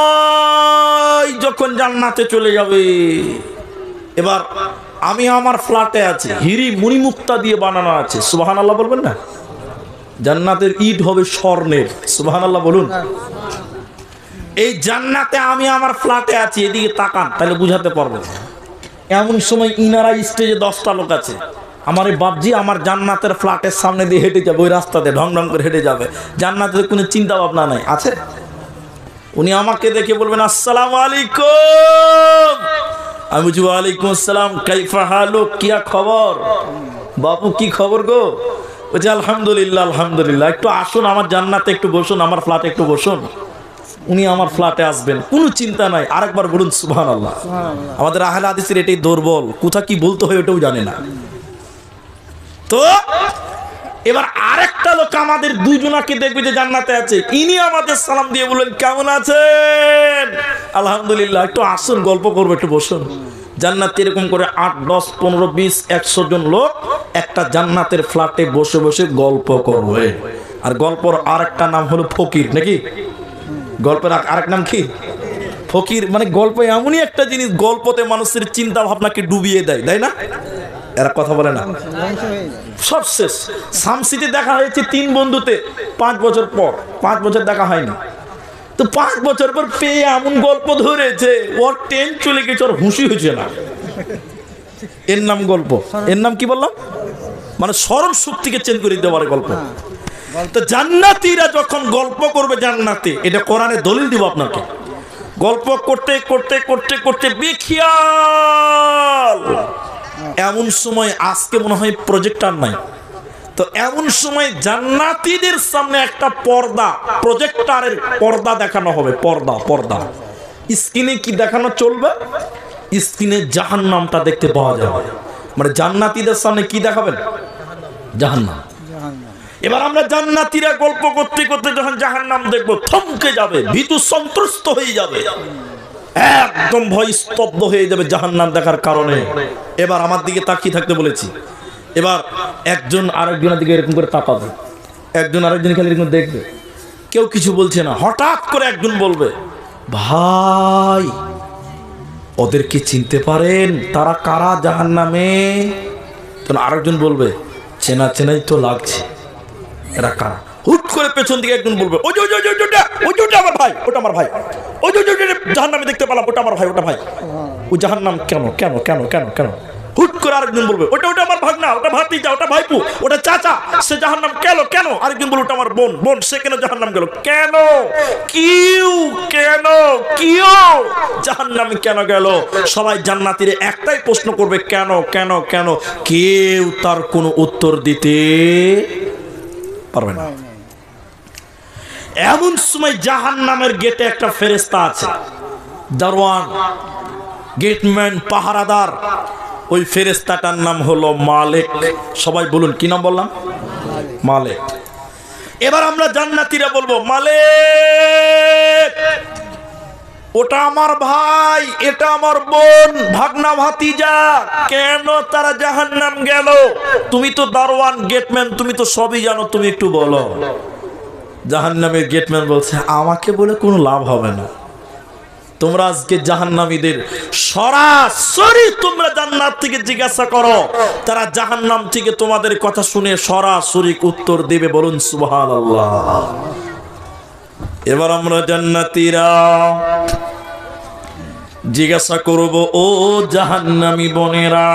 সবাই যখন জান্নাতে চলে যাবে, এবার আমি আমার ফ্ল্যাটে আছি, হিরি মণিমুক্তা দিয়ে বানানো আছে, সুবহানাল্লাহ বলবেন না? জান্নাতের ইট হবে স্বর্ণের, সুবহানাল্লাহ বলুন। এই জান্নাতে আমি আমার ফ্ল্যাটে আছি, এদিকে তাকান তাহলে বুঝাতে পারবো। এমন সময় ইনারা স্টেজে দশটা লোক আছে, আমার এই বাপজি আমার জান্নাতের ফ্ল্যাটের সামনে দিয়ে হেঁটে যাবে, ওই রাস্তাতে ঢং ঢং করে হেঁটে যাবে, জান্নাতের কোনো চিন্তা ভাবনা নাই, আছে? উনি আমাকে দেখে বলবেন আসসালামু আলাইকুম। আমি বুঝি ওয়ালাইকুম আসসালাম, কাইফা হালু, কিয়া খবর বাপু, কি খবর গো? বলছে আলহামদুলিল্লাহ আলহামদুলিল্লাহ, একটু আসুন আমার জান্নাতে, একটু বসুন, আমার ফ্ল্যাটে একটু বসুন। উনি আমার ফ্ল্যাটে আসবেন, কোনো চিন্তা নাই। আরেকবার বলুন সুবহানাল্লাহ। আমাদের আহলে হাদিসের এটাই দুর্বল, কোথা কি বলতে হয় ওটাও জানে না। তো এবার আরেকটা লোক আমাদের দুজনাকে দেখবে যে জান্নাতে আছে, ইনি আমাদের সালাম দিয়ে বললেন কেমন আছেন? আলহামদুলিল্লাহ, একটু আসুন গল্প করবো, একটু বসুন। জান্নাতে এরকম করে আট দশ পনেরো বিশ একশো জন লোক একটা জান্নাতের ফ্ল্যাটে বসে বসে গল্প করবে। আর গল্পর আরেকটা নাম হলো ফকির, নাকি? গল্পের আরেক নাম কি? ফকির। মানে গল্প এমনই একটা জিনিস, গল্পতে মানুষের চিন্তা ভাবনাকে ডুবিয়ে দেয়, তাই না? এরা কথা বলে না, সব শেষ। শামসিতে দেখা হয়েছে তিন বন্ধুতে, পাঁচ বছর পর, পাঁচ বছর দেখা হয়নি। তো পাঁচ বছর পর পেয়ে এমন গল্প ধরেছে, ওর ট্রেন চলে গেছে, ওর হুঁশি হয়েছে না। এর নাম গল্প। এর নাম কি বললাম? মানে স্মরণ শক্তিকে চেঞ্জ করে দিতে পারে গল্প। তো জান্নাতীরা যখন গল্প করবে জান্নাতে, এটা কোরআনে দলিল দিব আপনাকে। গল্প করতে করতে করতে করতে বেখিয়াল এমন সময়, আজকে মনে হয় প্রজেক্টর নাই, তো এমন সময় জান্নাতীদের সামনে একটা পর্দা, প্রজেক্টরের পর্দা দেখানো হবে। পর্দা পর্দা স্ক্রিনে কি দেখানো চলবে? স্ক্রিনে জাহান্নামটা দেখতে পাওয়া যাবে। মানে জান্নাতীদের সামনে কি দেখাবেন? জাহান্নাম। এবার আমরা জান্নাতীরা গল্প করতে করতে যখন জাহান্নাম দেখবো, থমকে যাবে, ভীতু সন্ত্রস্ত হয়ে যাবে, একদম ভয় স্তব্ধ হয়ে যাবে জাহান্নাম দেখার কারণে। এবার আমার দিকে তাকিয়ে থাকতে বলেছি। এবার একজন আরেকজনের দিকে এরকম করে তাকাবে, একজন আরেকজন খালি এরকম দেখবে, কেউ কিছু বলছে না। হঠাৎ করে একজন বলবে, ভাই ওদের কি চিনতে পারেন? তারা কারা জাহান্নামে? তখন আরেকজন বলবে চেনা চেনাই তো লাগছে, এরা কারা? হুট করে পেছন দিকে একজন বলবে ওই যে ওই যে ওই যে ওই যে আমার ভাই, ওটা আমার ভাই, ওই যে জাহান্নামে দেখতে পেলাম, ওটা আমার ভাই, ওটা ভাই। ও জাহান্নাম কেন কেন কেন কেন কেন? হুট করে আরেকজন বলবে ওটা ওটা আমার ভাগনা, ওটা ভাতিজা, ওটা ভাইপু, ওটা চাচা, সে জাহান্নাম কেন কেন? আরেকজন বলবে ওটা আমার বোন, বোন সে কেন জাহান্নাম গেল? কেন কিউ কেন কিউ জাহান্নামে কেন গেল? সবাই জান্নাতীরে একটাই প্রশ্ন করবে কেন কেন কেন, কেউ তার কোনো উত্তর দিতে পারবে না। এমন সময় জাহান্নামের গেটে একটা ফেরেশতা আছে, দারওয়ান, গেটম্যান, পাহারাদার। ওই ফেরেশতাটার নাম হলো মালিক। সবাই বলুন কি নাম বললাম? মালিক। এবার আমরা জান্নাতীরা বলবো মালিক, ওটা আমার ভাই, এটা আমার বোন, ভাগনা, ভাতিজা, কেন তারা জাহান্নাম গেল? তুমি তো দারওয়ান, গেটম্যান, তুমি তো সবই জানো, তুমি একটু বলো। জাহান্নামের গেটম্যান বলছে আমাকে বলে কোনো লাভ হবে না, তোমরা আজকে জাহান্নামীদের সরাসরি তোমরা জান্নাত থেকে জিজ্ঞাসা করো, তারা জাহান্নাম থেকে তোমাদের কথা শুনে সরাসরি উত্তর দেবে। বলুন সুবহানাল্লাহ। এবার আমরা জান্নাতীরা জিজ্ঞাসা করব ও জাহান্নামী বোনেরা,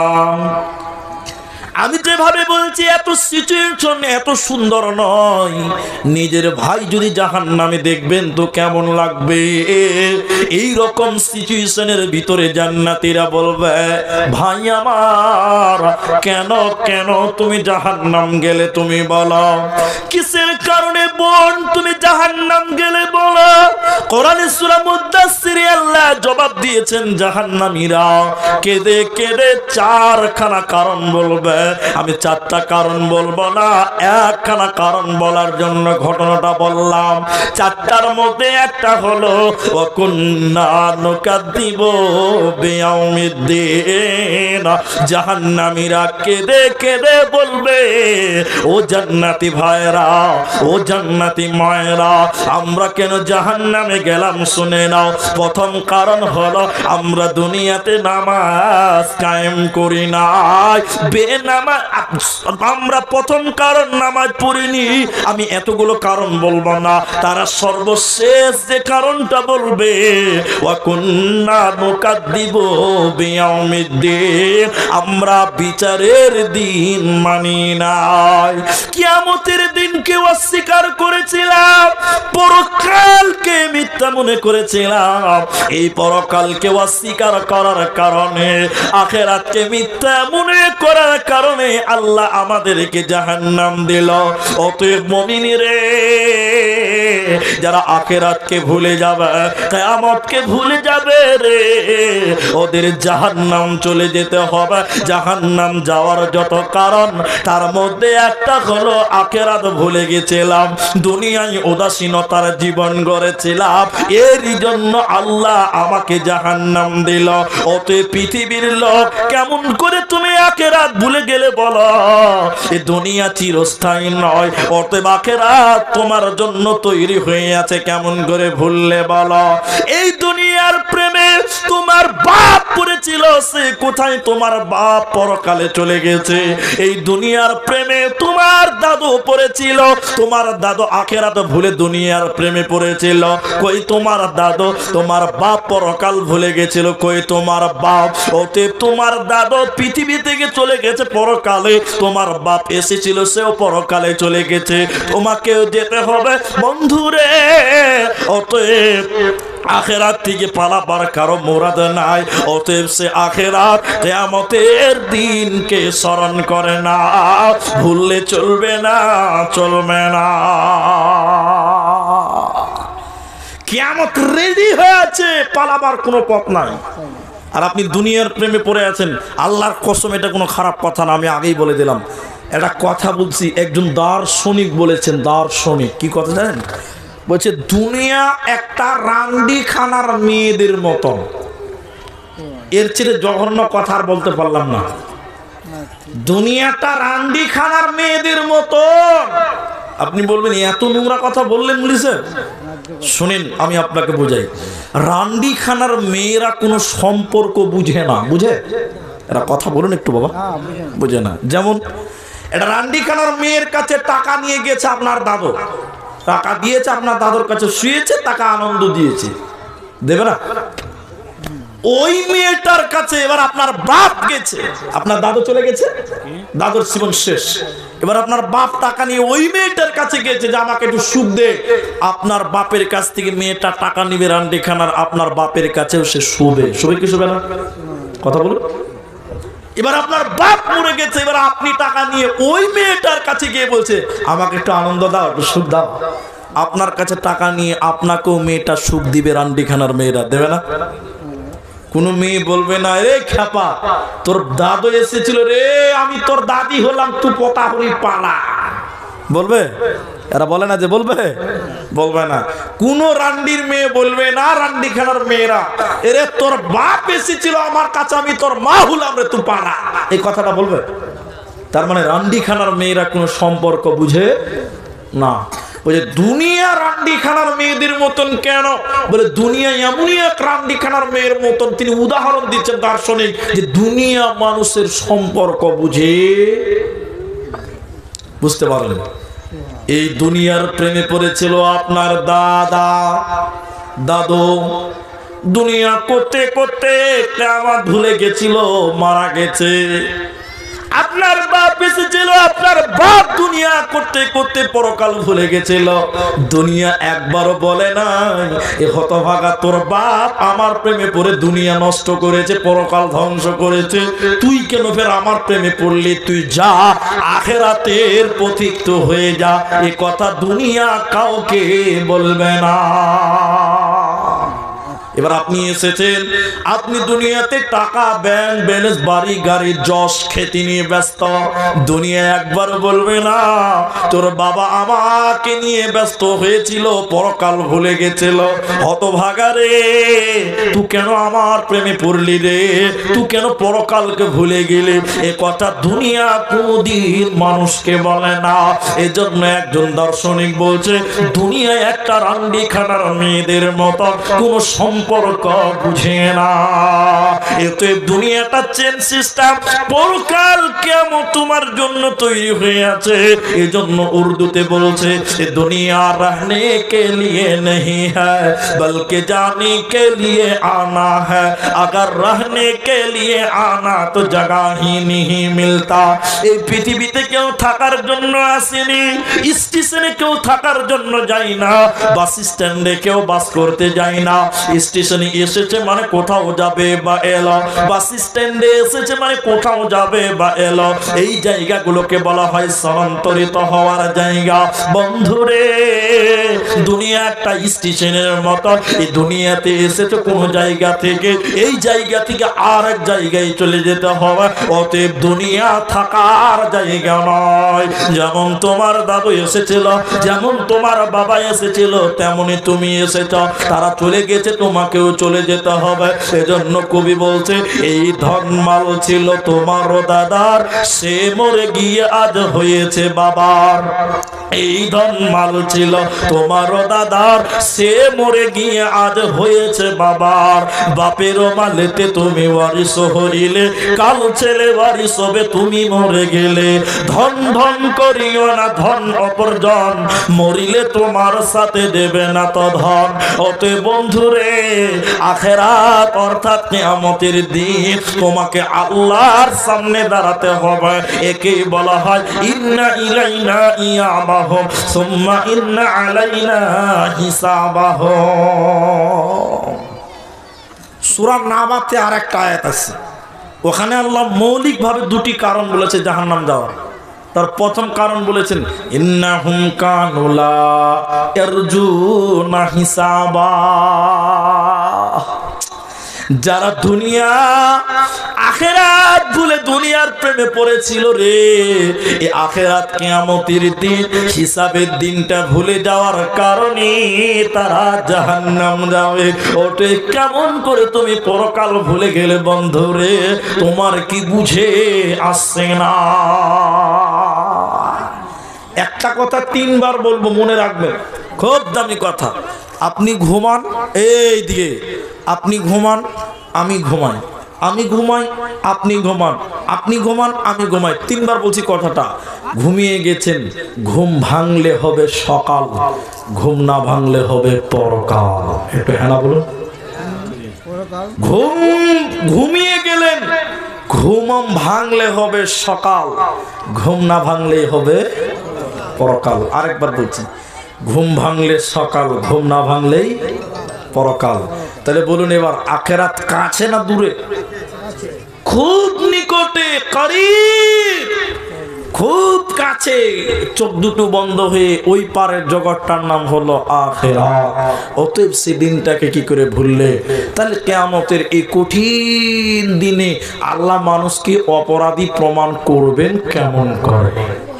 আমি যেভাবে বলছি এত সিচুয়েশন এত সুন্দর নয়, নিজের ভাই যদি জাহান্নামে দেখবেন তো কেমন লাগবে? এই রকম সিচুয়েশনের ভিতরে জান্নাতীরা বলবে ভাই আমার কেন কেন তুমি জাহান্নাম গেলে, তুমি বলো কিসের কারণে বোন তুমি জাহান্নাম গেলে বলো। কোরআনে সূরা মুদাসসিরে আল্লাহ জবাব দিয়েছেন জাহান্নামীরা কেঁদে কেঁদে চারখানা কারণ বলবে। আমি চারটা কারণ বলবো না, একখানা কারণ বলার জন্য ঘটনাটা বললাম। চারটার মধ্যে একটা হলো ওয়া কুন্না নুকাদ্দিবু বিয়াউমিদ্দিন। জাহান্নামীরা কেঁদে কেঁদে বলবে ও জান্নাতি ভাইরা, ও জান্নাতি মায়েরা, আমরা কেন জাহান্নামে গেলাম শুনে নাও। প্রথম কারণ হলো আমরা দুনিয়াতে নামাজ কায়েম করি নাই, বেনামাজ আমরা প্রথম কারণ নামাজ পড়িনি। আমি এতগুলো কারণ বলবো না, তারা সর্বশেষ যে কারণটা বলবে ওয়া কুন্না নুকাদ্দিবু বিয়াউমিদ্দিন, আমরা বিচারের দিন মানি নাই, কিয়ামতের দিনকে অস্বীকার করেছিলাম, পরকালকে মিথ্যা মনে করেছিলাম। এই পরকালকে অস্বীকার করার কারণে, আখিরাতকে মিথ্যা মনে করার কারণে আল্লাহ আমাদেরকে জাহান্নাম দিল। অতএব মুমিনরে, যারা আখিরাতকে ভুলে যাবে, কিয়ামতকে ভুলে যাবে রে, ওদের জাহান্নাম চলে যেতে হবে। জাহান্নাম যাওয়ার যত কারণ তার মধ্যে একটা হলো আখিরাত ভুলে গেছিলাম, দুনিয়ায় উদাসীনতার জীবন গড়েছিলাম, এরই জন্য আল্লাহ আমাকে জাহান্নাম দিল। অতএব পৃথিবীর লোক কেমন করে তুমি আখিরাত ভুলে গেলে বলো? এই দুনিয়া চিরস্থায়ী নয়, অতএব আখিরাত তোমার জন্য তৈরি হয়ে আছে, কেমন করে ভুললে বলো? এই দুনিয়ার প্রেমে তোমার বাপ পড়েছিল, সে কোথায়? তোমার বাপ পরকালে চলে গেছে। এই দুনিয়ার প্রেমে তোমার দাদু পড়েছিল, তোমার দাদু আখিরাত ভুলে দুনিয়ার প্রেমে পড়েছিল। কই তোমার দাদু? তোমার বাপ পরকাল ভুলে গেছিল। কই তোমার বাপ? অতএব তোমার দাদু পৃথিবী থেকে চলে গেছে পরকালে, তোমার বাপ এসেছিল সেও পরকালে চলে গেছে, তোমাকেও যেতে হবে বন্ধুরে। অতএব আখিরাত থেকে পালাবার কারো মুরাদ নাই, অতএব সে আখিরাত কিয়ামতের দিনকে স্মরণ করে না, ভুললে চলবে না, চলবে না। কিয়ামত রেডি হয়ে আছে, পালাবার কোনো পথ নাই। আর আপনি দুনিয়ার প্রেমে পড়ে আছেন, আল্লাহর কসম এটা কোনো খারাপ কথা না, আমি আগেই বলে দিলাম। একটা কথা বলছি, একজন দার্শনিক বলেছেন, দার্শনিক কি কথা জানেন? বলছে দুনিয়া একটা রান্ডি খানার মেয়েদের মতন। এর চেয়ে জঘন্য কথা আর বলতে পারলাম না। দুনিয়াটা রান্ডি খানার মেয়েদের মতন, আপনি বলবেন এত নোংরা কথা বললেন মুলি স্যার। শুনেন আমি আপনাকে বোঝাই, রান্ডিখানার মেয়েরা কোনো সম্পর্ক বুঝে না। বুঝে? এরা কথা বলুন একটু বাবা। বুঝে না। যেমন এটা রান্ডিখানার মেয়ের কাছে টাকা নিয়ে গেছে আপনার দাদু, টাকা দিয়েছে আপনার দাদুর কাছে, শুয়েছে, টাকা আনন্দ দিয়েছে, দেবে না? ওই মেয়েটার কাছে এবার আপনার বাপ গেছে, আপনার দাদু চলে গেছে, দাদুর জীবন শেষ, এবার আপনার বাপ টাকা নিয়ে ওই মেয়েটার কাছে গেছে যে আমাকে একটু সুখ দে। আপনার বাপের কাছ থেকে মেয়েটা টাকা নিবে রান্ডিখানার, আপনার বাপের কাছেও সে শুবে। শুবে কি শুবে না? কথা বলুন। এবার আপনার বাপ মরে গেছে, এবার আপনি টাকা নিয়ে ওই মেয়েটার কাছে গিয়ে বলছে আমাকে একটু আনন্দ দাও, একটু সুখ দাও। আপনার কাছে টাকা নিয়ে আপনাকেও মেয়েটা সুখ দিবে রান্ডিখানার মেয়েরা, দেবে না? কোন মেয়ে বলবে না রে খ্যাপা তোর দাদু এসেছিল রে, আমি তোর দাদি হলাম, তুই পোতা হলি পালা, বলবে? এরা বলে না যে বলবে? বলবে না। কোন রান্ডির মেয়ে বলবে না রান্ডিখানার মেয়েরা এরে তোর বাপ এসেছিল আমার কাছে, আমি তোর মা হলাম রে, তুই পালা, এই কথাটা বলবে? তার মানে রান্ডিখানার মেয়েরা কোন সম্পর্ক বুঝে না। ওই যে দুনিয়া রান্ডিখানার মেয়েদের মতন কেন বলে, দুনিয়া এমনই এক রান্ডিখানার মেয়ের মতন। তিনি উদাহরণ দিচ্ছেন দার্শনিক, যে দুনিয়া মানুষের সম্পর্ক বুঝে, বুঝতে পারলেন? এই দুনিয়ার প্রেমে পড়েছিল আপনার দাদা দাদু, দুনিয়া করতে করতে কিয়ামত ভুলে গেছিল, মারা গেছে। আপনার বাপ এসেছিল, আপনার বাপ দুনিয়া করতে করতে পরকাল ভুলে গেছিল। দুনিয়া একবারও বলে নাই এ হতভাগা তোর বাপ আমার প্রেমে পড়ে দুনিয়া নষ্ট করেছে, পরকাল ধ্বংস করেছে, তুই কেন ফের আমার প্রেমে পড়লি, তুই যা আখেরাতের পথিক হয়ে যা। এ কথা দুনিয়া কাউকে বলবে না। এবার আপনি এসেছেন, আপনি দুনিয়াতে টাকা, ব্যাংক ব্যালেন্স, বাড়ি গাড়ি, যশ খ্যাতি নিয়ে ব্যস্ত। দুনিয়া একবার বলবে না তোর বাবা আমাকে নিয়ে ব্যস্ত হয়েছিল, পরকাল ভুলে গেছিল, হতভাগা রে তুই কেন আমার প্রেমে পড়লি রে, তুই কেন পরকালকে ভুলে গেলি। এ কথা দুনিয়া কোনদিন মানুষকে বলে না। এজন্য একজন দার্শনিক বলছে দুনিয়া একটা রান্ডিখানার মেয়েদের মতো কোন সম্পর্ক বুঝে না। এতে দুনিয়াটা চেন সিস্টেম, পরকাল কেমন তোমার জন্য তৈরি হয়ে আছে। এজন্য উর্দুতে বলছে দুনিয়া रहने के लिए नहीं है बल्कि जाने के लिए आना है, अगर रहने के लिए आना तो जगह ही नहीं मिलता। এই পৃথিবীতে কেউ থাকার জন্য আসেনি, স্টেশনে কেউ থাকার জন্য যায় না, বাস স্ট্যান্ডে কেউ বাস করতে যায় না। স্টেশনে এসেছে মানে কোথাও যাবে বা এলো, বাস স্ট্যান্ডে এসেছে মানে কোথাও যাবে বা এলো। এই জায়গাগুলোকে বলা হয় স্থানান্তরিত হওয়ার জায়গা। বন্ধুরে দুনিয়া একটা স্টেশনের মতো, এই দুনিয়াতে এসেছে কোন জায়গা থেকে, এই জায়গা থেকে আর এক জায়গায় চলে যেতে হবে। অতএব দুনিয়া থাকার জায়গা নয়। যেমন তোমার দাদু এসেছিল, যেমন তোমার বাবা এসেছিল, তেমনি তুমি এসেছ, তারা চলে গেছে, তোমাকেও চলে যেতে হবে। এজন্য কবি বলছে এই ধনমাল ছিল তোমারও দাদার, সে মরে গিয়ে আজ হয়েছে বাবার। এই ধনমাল ছিল তোমারও দাদার, সে মরে গিয়ে আজ হয়েছে বাবার। বাপেরও মালেতে তুমি ওয়ারিশ হইলে, কাল ছেলে ওয়ারিশ হবে তুমি মরে গেলে। ধন ধন করিও না ধন অপরজন, মরিলে তোমার সাথে দেবে না তো ধন। অতএব বন্ধুরে আখিরাত অর্থাৎ কিয়ামতের দিন তোমাকে আল্লাহর সামনে দাঁড়াতে হবে। একেই বলা হয় ইন্না ইলাইনা ইয়াবাহুম সুম্মা ইন্না আলাইনা হিসাবাহুম। সূরা নাবাতে আরেকটা আয়াত আছে, ওখানে আল্লাহ মৌলিকভাবে দুটি কারণ বলেছে জাহান্নাম যাওয়ার। তার প্রথম কারণ বলেছেন ইন্নাহুম কানু লা ইয়ারজুনা হিসাবা। যারা দুনিয়া আখিরাত ভুলে দুনিয়ার প্রেমে পড়েছিল রে, এই আখিরাত কিয়ামতের দিন হিসাবের দিনটা ভুলে যাওয়ার কারণে তারা জাহান্নাম যাবে। ওটা কেমন করে তুমি পরকাল ভুলে গেলে বন্ধুরে, তোমার কি বুঝে আসছে না? এক একটা কথা তিনবার বলবো, মনে রাখবেন, খুব দামি কথা। আপনি ঘুমান, এই দিকে আপনি ঘুমান, আমি ঘুমাই, আমি ঘুমাই, আপনি ঘুমান, আপনি ঘুমান, আমি ঘুমাই। তিনবার বলছি কথাটা। ঘুমিয়ে গেছেন, ঘুম ভাঙলে হবে সকাল, ঘুম না ভাঙলে হবে পরকাল। একটু হ্যাঁ না বলুন। ঘুম ঘুমিয়ে গেলেন, ঘুম ভাঙলে হবে সকাল, ঘুম না ভাঙলেই হবে পরকাল। আরেকবার বলছি, ঘুম ভাঙলে সকাল, ঘুম না ভাঙলেই পরকাল। তাহলে বলুন এবার, আখেরাত কাছে না দূরে? খুব নিকটে, করিব, খুব কাছে। চোখ দুটো বন্ধ হয়ে ওই পারের জগৎটার নাম হলো আখিরাত। অতএব সে দিনটাকে কি করে ভুললে? তাহলে কিয়ামতের এই কঠিন দিনে আল্লাহ মানুষকে অপরাধী প্রমাণ করবেন কেমন করে?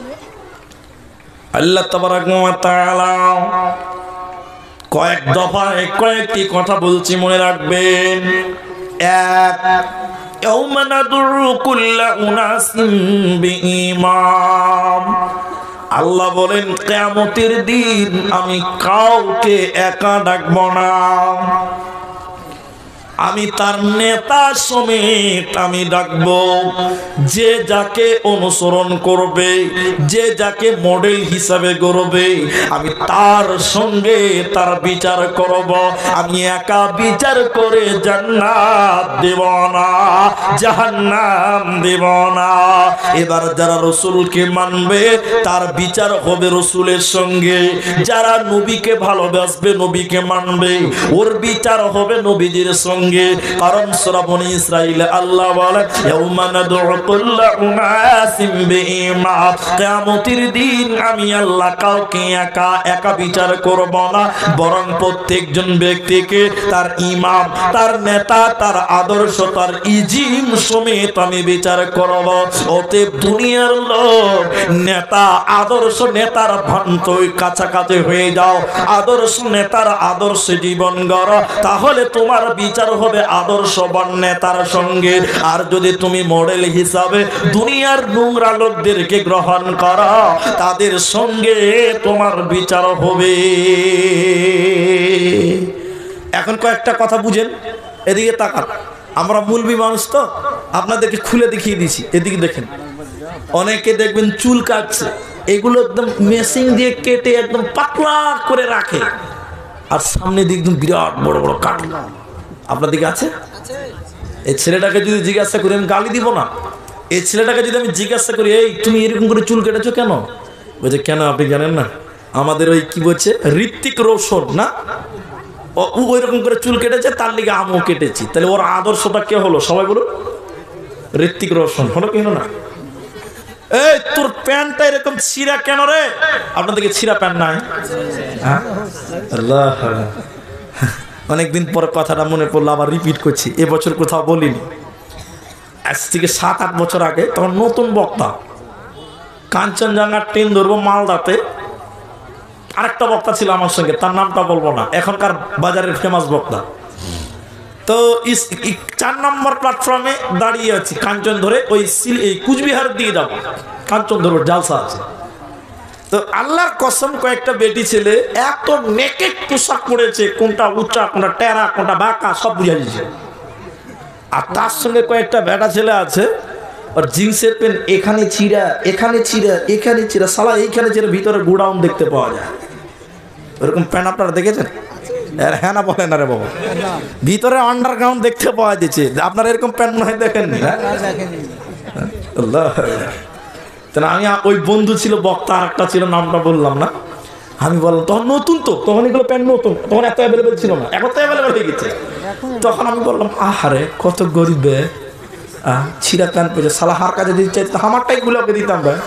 আল্লাহ তাবারাক ওয়া তাআলা কয়েক দফায় কয়েকটি কথা বলছি, মনে রাখবেন। এক, ইয়াউমা নাদুরু কুল্লা উনাসিম বিইমাম। আল্লাহ বলেন কিয়ামতের দিন আমি কাউকে একা ডাকবো না, আমি তার নেতা সমেত আমি ডাকবো। যে যাকে অনুসরণ করবে, যে যাকে মডেল হিসাবে গড়বে, আমি তার সঙ্গে তার বিচার করব। আমি একা বিচার করে জান্নাত দেব না, জাহান্নাম দেব না। এবার যারা রসুলকে মানবে তার বিচার হবে রসুলের সঙ্গে, যারা নবীকে ভালোবাসবে, নবীকে মানবে, ওর বিচার হবে নবীজির সঙ্গে। কারণ সূরা বনী ইসরাঈল আল্লাহ বলে ইয়াউমা নাদউ কুল্লা উনাসিম বিইমাম। কিয়ামতের দিন আমি আল্লাহ কাউকে একা একা বিচার করব না, বরং প্রত্যেকজন ব্যক্তিকে তার ইমাম, তার নেতা, তার আদর্শ, তার ইজিম সমেত আমি বিচার করব। অতএব দুনিয়ার লোক নেতা, আদর্শ নেতার ভ্রান্তই কাছাকাছি হয়ে যাও, আদর্শ নেতার আদর্শে জীবন গড়ো, তাহলে তোমার বিচার হবে আদর্শবান নেতার সঙ্গে। আর যদি তুমি মডেল হিসাবে দুনিয়ার নোংরা লোকদেরকে গ্রহণ করো, তাদের সঙ্গে তোমার বিচার হবে। এখন কয়েকটা কথা বুঝেন, এদিকে তাকান। আমরা মুলবি মানুষ তো, আপনাদেরকে খুলে দেখিয়ে দিছি। এদিকে দেখেন, অনেকে দেখবেন চুল কাটছে, এগুলো একদম মেশিন দিয়ে কেটে একদম পাতলা করে রাখে, আর সামনে দিকে একদম বিরাট বড় বড় কাট। আপনার দিকে আছে? এই ছেলেটাকে যদি জিজ্ঞাসা করি, আমি গালি দিব না, এই ছেলেটাকে যদি আমি জিজ্ঞাসা করি, এই তুমি এরকম করে চুল কেটেছো কেন? বলছে কেন আপনি জানেন না? আমাদের ওই কি বলছে ঋত্বিক রোশন না, ও ওই রকম করে চুল কেটেছে, তার লিগে আমিও কেটেছি। তাহলে ওর আদর্শটা কে হলো? সবাই বলুন, ঋত্বিক রোশন হলো কি হলো না? এই তোর প্যান্টটা এরকম ছিঁড়া কেন রে? আপনাদেরকে ছিঁড়া প্যান্ট নাই? আল্লাহ, অনেকদিন পরে কথাটা মনে পড়লো, আবার রিপিট করছি। এবছর কোথাও বলিনি, আজ থেকে সাত আট বছর আগে, তখন নতুন বক্তা, কাঞ্চনজঙ্ঘার ট্রেন ধরবো মালদাতে, আরেকটা বক্তা ছিল আমার সঙ্গে, তার নামটা বলবো না, এখনকার বাজারের ফেমাস বক্তা। তো চার নম্বর প্ল্যাটফর্মে দাঁড়িয়ে আছি, কাঞ্চন ধরে ওই কুচবিহার দিয়ে যাবো, কাঞ্চন ধরো জালসা আছে। তো আল্লাহর কসম, কয়েকটা বেটি ছেলে এত নেকেট পোশাক পরেছে, কোনটা উঁচা, কোনটা টেরা, কোনটা বাঁকা, সব বুঝা যাচ্ছে। আর তার সঙ্গে কয়েকটা বেটা ছেলে আছে, আর জিন্সের প্যান্ট এখানে ছিঁড়া, এখানে ছিঁড়া, এখানে ছিঁড়া, সালা এইখানে ছিঁড়া, ভিতরে গোডাউন দেখতে পাওয়া যায়। ওরকম প্যান্ট আপনারা দেখেছেন? হ্যাঁ না বলেন? আরে বাবা, ভিতরে আন্ডারগ্রাউন্ড দেখতে পাওয়া যাচ্ছে। আপনারা এরকম প্যান্ট মনে হয় দেখেননি? আল্লাহ, আমি ওই বন্ধু ছিল বক্তা, আর একটা ছিল, নামটা বললাম না। আমি বললাম তখন নতুন তো, তখন এগুলো প্যান্ট নতুন, তখন এত অ্যাভেলেবেল ছিল না, এখন তো অ্যাভেলেবেল হয়ে গেছে। তখন আমি বললাম আহারে কত গরিবে ছিঁড়া প্যান্ট পেয়েছে, সালা হার কাজে দিতে চাইতো, আমারটাই গুলোকে দিতাম ভাই।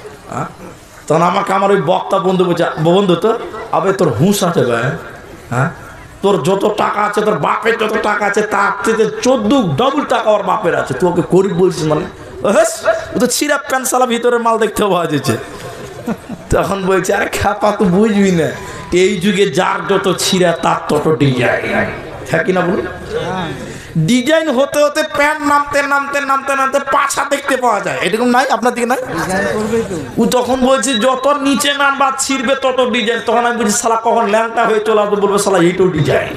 তখন আমাকে আমার ওই বক্তা বন্ধু বলছে, বন্ধু তো আবে তোর হুঁশ আছে ভাই, হ্যাঁ তোর যত টাকা আছে, তোর বাপের যত টাকা আছে, তার থেকে চোদ্দ ডবল টাকা ওর বাপের আছে, তুই ওকে গরিব বলছিস মানে? ও তো ছিঁড়া প্যান্ট, সালা ভিতরে মাল দেখতে পাওয়া যাচ্ছে। তখন বলছে আরে খাপা তুই বুঝবি না, এই যুগে যার যত ছিঁড়া তার তত ডিজাইন, হ্যাঁ কিনা বলুন? ডিজাইন হতে হতে প্যান্ট নামতে নামতে নামতে নামতে পাছা দেখতে পাওয়া যায়, এরকম নাই আপনার দিকে নাই? ও তখন বলছে যত নিচে নামবা ছিড়বে তত ডিজাইন। তখন আমি বলছি শালা কখন ল্যাংটা হয়ে চলে আসবে, বলবে শালা এইটাও ডিজাইন।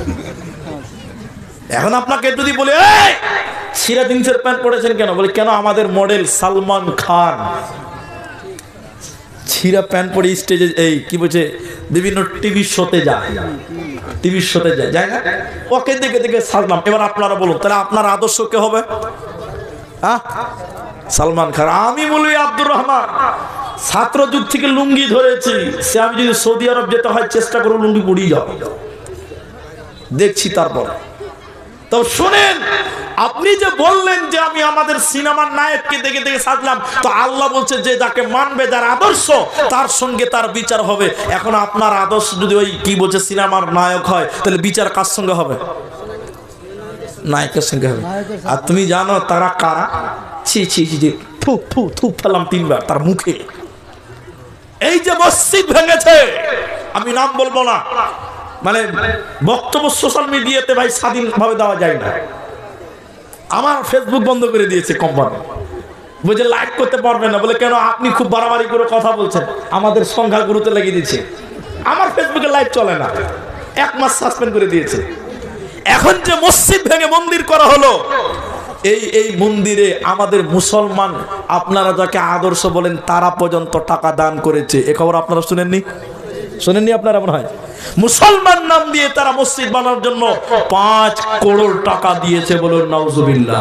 এখন আপনাকে যদি বলে এই ছিঁড়া জিন্সের প্যান্ট পরেছেন কেন, বলে কেন আমাদের মডেল সালমান খান ছিঁড়া প্যান্ট পরে স্টেজে এই কি বলছে বিভিন্ন টিভি শোতে যায়, টিভি শোতে যায় যায় না, ওকে দেখে দেখে সারলাম। এবার আপনারা বলুন তাহলে আপনার আদর্শ কে হবে? হ্যাঁ, সালমান খান। আমি বলি আব্দুর রহমান ছাত্র যুগ থেকে লুঙ্গি ধরেছি, সে আমি যদি সৌদি আরব যেতে হয় চেষ্টা করো লুঙ্গি পরিয়ে যাও, দেখছি। তারপর তো শুনেন, আপনি যে বললেন যে আমি আমাদের সিনেমার নায়ককে দেখে দেখে সাজলাম, তো আল্লাহ বলছে যে যাকে মানবে, যার আদর্শ তার সঙ্গে তার বিচার হবে। এখন আপনার আদর্শ যদি ওই কি বলছে সিনেমার নায়ক হয়, তাহলে বিচার কার সঙ্গে হবে? নায়কের সঙ্গে হবে। আর তুমি জানো তারা কারা? ছি ছি ছি, থু থু থু ফেলাম তিনবার তার মুখে। এই যে মসজিদ ভেঙেছে, আমি নাম বলবো না, মানে বক্তব্য সোশ্যাল মিডিয়াতে ভাই স্বাধীনভাবে দেওয়া যায় না। আমার ফেসবুক বন্ধ করে দিয়েছে কোম্পানি, বুঝে লাইক করতে পারবেন না। বলে কেন? আপনি খুব বাড়াবাড়ি করে কথা বলছেন, আমাদের সংখ্যা গুরুত্ব লাগিয়ে দিচ্ছে। আমার ফেসবুকে লাইভ চলে না, এক মাস সাসপেন্ড করে দিয়েছে। এখন যে মসজিদ ভেঙে মন্দির করা হলো, এই এই মন্দিরে আমাদের মুসলমান আপনারা যাকে আদর্শ বলেন তারা পর্যন্ত টাকা দান করেছে। এ খবর আপনারা শুনেননি? শুনেননি আপনারা? মনে হয় মুসলমান নাম দিয়ে তারা মসজিদ বানানোর জন্য পাঁচ করোড় টাকা দিয়েছে। বলুন নাউজুবিল্লাহ।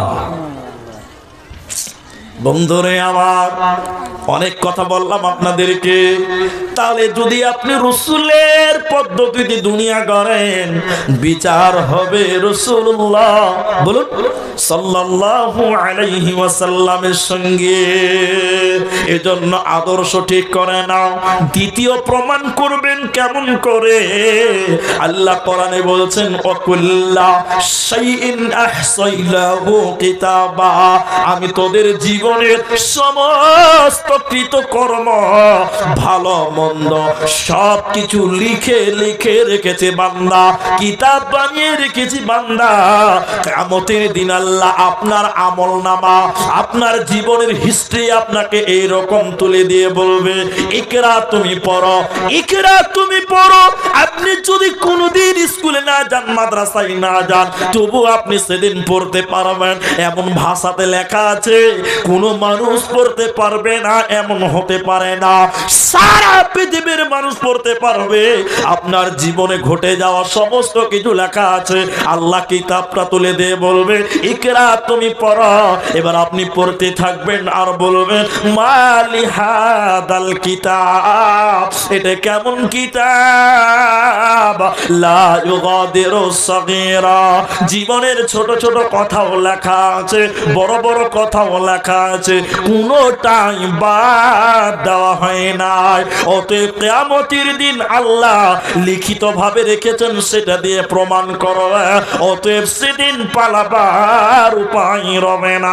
বন্ধুরে আমার, অনেক কথা বললাম আপনাদেরকে। তাহলে যদি আপনি রসুলের পদ্ধতিতে দুনিয়া করেন, বিচার হবে রাসূলুল্লাহ বলুন সাল্লাল্লাহু আলাইহি ওয়াসাল্লামের সঙ্গে। এজন্য আদর্শ ঠিক করে নাও। দ্বিতীয় প্রমাণ করবেন কেমন করে? আল্লাহ কোরআনে বলছেন ওয়াকুল্লা শাইইন আহসাইনাহু কিতাবা, আমি তোদের জীবনের সমস্ত কৃতকর্ম ভালো মন্দ সব কিছু লিখে লিখে রেখেছে বান্দা, কিতাব বানিয়ে রেখেছি বান্দা। কিয়ামতের দিন আল্লাহ আপনার আমলনামা, আপনার জীবনের হিস্ট্রি আপনাকে এই রকম তুলে দিয়ে বলবে ইকরা তুমি পড়ো, ইকরা তুমি পড়ো। আপনি যদি কোনোদিন স্কুলে না যান, মাদ্রাসায় না যান, তবু আপনি সেদিন পড়তে পারবেন। এমন ভাষাতে লেখা আছে কোনো মানুষ পড়তে পারবে না এমন হতে পারে না। সারা পৃথিবীর মানুষ পড়তে পারবে। আপনার জীবনে ঘটে যাওয়া সমস্ত কিছু লেখা আছে। আল্লাহ কিতাবটা তুলে দিয়ে বলবে ইকরা তুমি পড়ো। এবার আপনি পড়তে থাকবেন আর বলবেন মালি হাদাল কিতাব, এটা কেমন কিতাব, লা ইউগাদিরু সগীরা, জীবনের ছোট ছোট কথাও লেখা আছে, বড় বড় কথাও লেখা আছে, কোনোটাই বাদ দেওয়া হয় নাই। অতএব কিয়ামতের দিন আল্লাহ লিখিত ভাবে রেখেছেন, সেটা দিয়ে প্রমাণ করো। অতএব সেদিন পালাবার উপায় রবে না।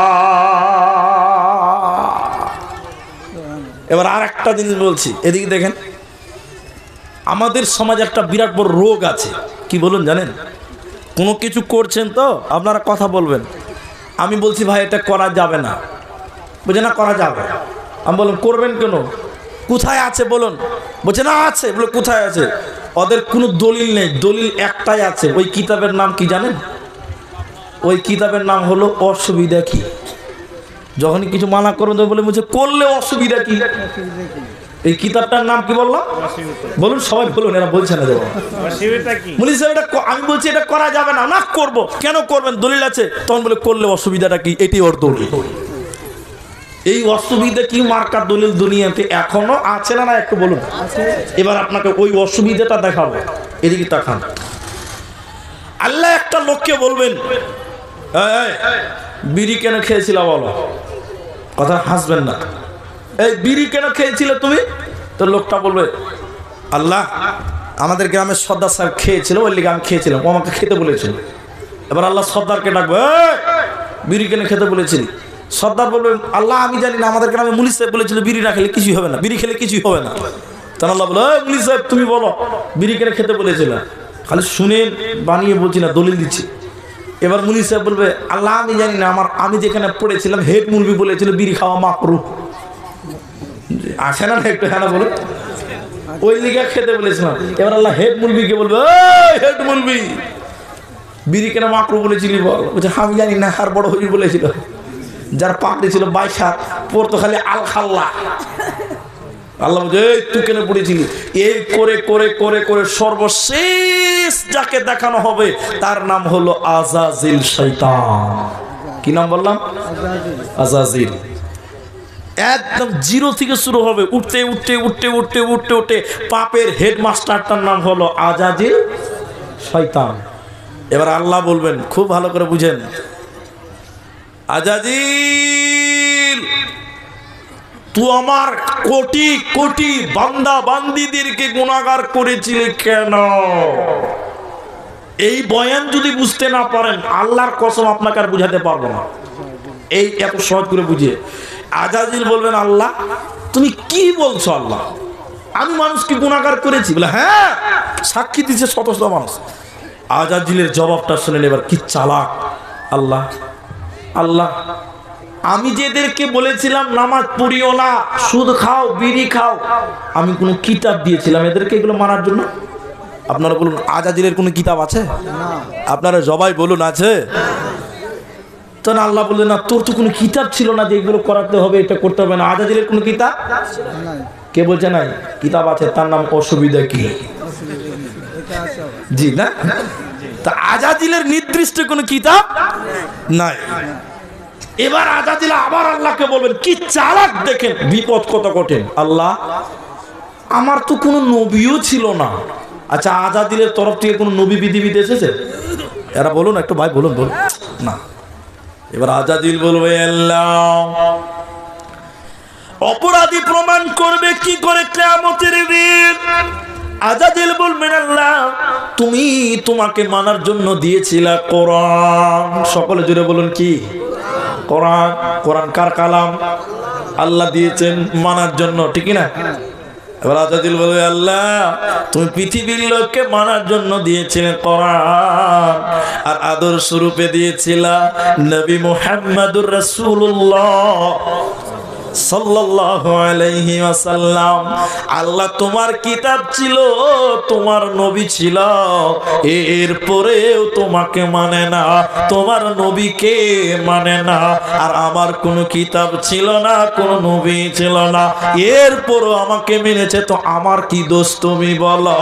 এবার আর একটা জিনিস বলছি, এদিকে দেখেন। আমাদের সমাজে একটা বিরাট বড় রোগ আছে, কি বলুন জানেন? কোনো কিছু করছেন তো আপনারা কথা বলবেন, আমি বলছি ভাই এটা করা যাবে না, বুঝে না করা যাবে। আমি বললাম করবেন কেন? কোথায় আছে বলুন? বলছে না আছে। বলে কোথায় আছে? ওদের কোনো দলিল নেই, দলিল একটাই আছে। ওই কিতাবের নাম কি জানেন? ওই কিতাবের নাম হলো অসুবিধা কি। যখনই কিছু মানা করুন বলে বলছে করলে অসুবিধা কি। এই কিতাবটার নাম কি বললাম বলুন? সবাই বলুন, এরা বলছে না। আমি বলছি এটা করা যাবে না। না করবো। কেন করবেন? দলিল আছে। তখন বলে করলে অসুবিধাটা কি? এটি ওর দলিল। এই অসুবিধা কি মার্কা দলিল দুনিয়াতে এখনো আছে না? না একটু বলুন। এবার আপনাকে ওই অসুবিধাটা দেখাবো। এদিকে তাকান। আল্লাহ একটা লোককে বলবেন বিড়ি কেন খেয়েছিল বলো, কথা হাসবেন না। এই বিড়ি কেন খেয়েছিলে তুমি? তো লোকটা বলবে আল্লাহ আমাদের গ্রামের সর্দার সাহেব খেয়েছিল, ওই লিগে আমি খেয়েছিলাম, ও আমাকে খেতে বলেছিল। এবার আল্লাহ সর্দারকে ডাকবে বিড়ি কেন খেতে বলেছিলি? সর্দার বলবে আল্লাহ আমি জানি না, আমাদের গ্রামে মুলি সাহেব বলেছিল বিড়ি না খেলে কিছুই হবে না, বিড়ি খেলে কিছুই হবে না। তখন আল্লাহ বলে মুলি সাহেব তুমি বলো বিড়ি কেন খেতে বলেছিল? খালি শুনে বানিয়ে বলছি না, দলিল দিচ্ছি। এবার মুনি সাহেব বলবে আল্লাহ আমি জানি না, আমার আমি যেখানে পড়েছিলাম হেড মুলবি বলেছিল বিড়ি খাওয়া মাকরু। আসে না একটু হ্যাঁ বলে ওই লিগা খেতে বলেছিলাম। এবার আল্লাহ হেড মুলবিকে বলবে হেড মুলবি বিড়ি কেন মাকরু বলেছিলি বল। বলছে আমি জানি না, আর বড় হুজুর বলেছিল, যার পাকড়ি ছিল বাইশ হাত, পড়তো খালি আল খাল্লা। আল্লাহ বলছে এই তুই কেন পড়েছিলি। এই করে করে করে করে সর্বশেষ যাকে দেখানো হবে তার নাম হলো আজাজিল শয়তান। কি নাম বললাম? আজাজিল। একদম জিরো থেকে শুরু হবে, উঠতে উঠতে উঠতে উঠতে উঠতে উঠতে পাপের হেডমাস্টারটার নাম হলো আজাজিল শয়তান। এবার আল্লাহ বলবেন, খুব ভালো করে বুঝেন, আজাজিল তুই আমার কোটি কোটি বান্দা বান্দিদেরকে গুনাহগার করেছিলি কেন? এই বয়ান যদি বুঝতে না পারেন আল্লাহর কসম আপনাকে আর বুঝাতে পারবো না। এই এত সহজ করে বুঝিয়ে আজাজিল বলবেন, আল্লাহ তুমি কি বলছো? আল্লাহ আমি মানুষকে গুনাহগার করেছি? বলে হ্যাঁ, সাক্ষী দিচ্ছে শত শত মানুষ। আজাজিলের জবাবটা শুনেন এবার কি চালাক আল্লাহ। আল্লাহ আমি যেদেরকে বলেছিলাম নামাজ পড়িও না, সুদ খাও, বিড়ি খাও, আমি কোনো কিতাব দিয়েছিলাম এদেরকে এগুলো মানার জন্য? আপনারা বলুন আজাজিলের কোনো কিতাব আছে? আপনারা সবাই বলুন আছে? তো না, আল্লাহ বললেন না তোর তো কোনো কিতাব ছিল না যে এগুলো করাতে হবে, এটা করতে হবে না। আজাজিলের কোনো কিতাব? কে বলছে নাই? কিতাব আছে, তার নাম অসুবিধা কি? জি না, তা আজাজিলের নির্দিষ্ট কোনো কিতাব নাই। এবার আজাজিল আবার আল্লাহকে বলবেন, কি চালাক দেখেন, বিপদ কত কঠিন। আল্লাহ আমার তো কোনো নবীও ছিল না। আচ্ছা আজাজিলের তরফ থেকে কোনো নবী বিধিবিধি এসেছে? এরা বলুন একটু ভাই, বলুন বলুন না। এবার আজাজিল বলবে আল্লাহ অপরাধী প্রমাণ করবে কি করে কিয়ামতের দিন? আজাজিল বলবেন আল্লাহ তুমি তোমাকে মানার জন্য দিয়েছিলা কোরআন। সকলে জুড়ে বলুন কি? কোরআন। কোরআন কার কালাম? আল্লাহ দিয়েছেন মানার জন্য, ঠিক না? এবার আজাজিল বলবে আল্লাহ তুমি পৃথিবীর লোককে মানার জন্য দিয়েছিলে কোরআন, আর আদর্শ রূপে দিয়েছিলা নবী মুহাম্মদুর রাসূলুল্লাহ সাল্লাল্লাহু আলাইহি ওয়াসাল্লাম। আল্লাহ তোমার কিতাব ছিল, তোমার নবী ছিল, এরপরেও তোমাকে মানে না, তোমার নবীকে মানে না। আর আমার কোনো কিতাব ছিল না, কোনো নবী ছিল না, এরপরও আমাকে মেনেছে, তো আমার কি দোষ তুমি বলো?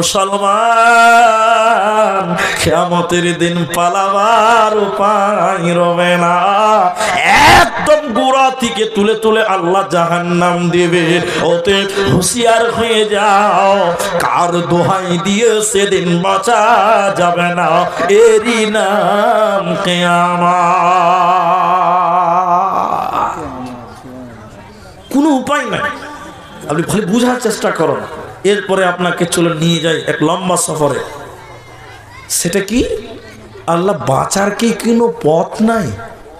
মুসলমান কিয়ামতের দিন পালাবার উপায় রবে না। একদম গোড়া থেকে তুলে তুলে আল্লাহ জাহান্নাম দেবে। ওতে হুঁশিয়ার হয়ে যাও, কার দোহাই দিয়ে সেদিন বাঁচা যাবে না, এরই নাম কিয়ামত। কোনো উপায় নাই, আপনি খালি বুঝার চেষ্টা করুন। এরপরে আপনাকে চলে নিয়ে যায় এক লম্বা সফরে। সেটা কি? আল্লাহ বাঁচার কি কোনো পথ নাই?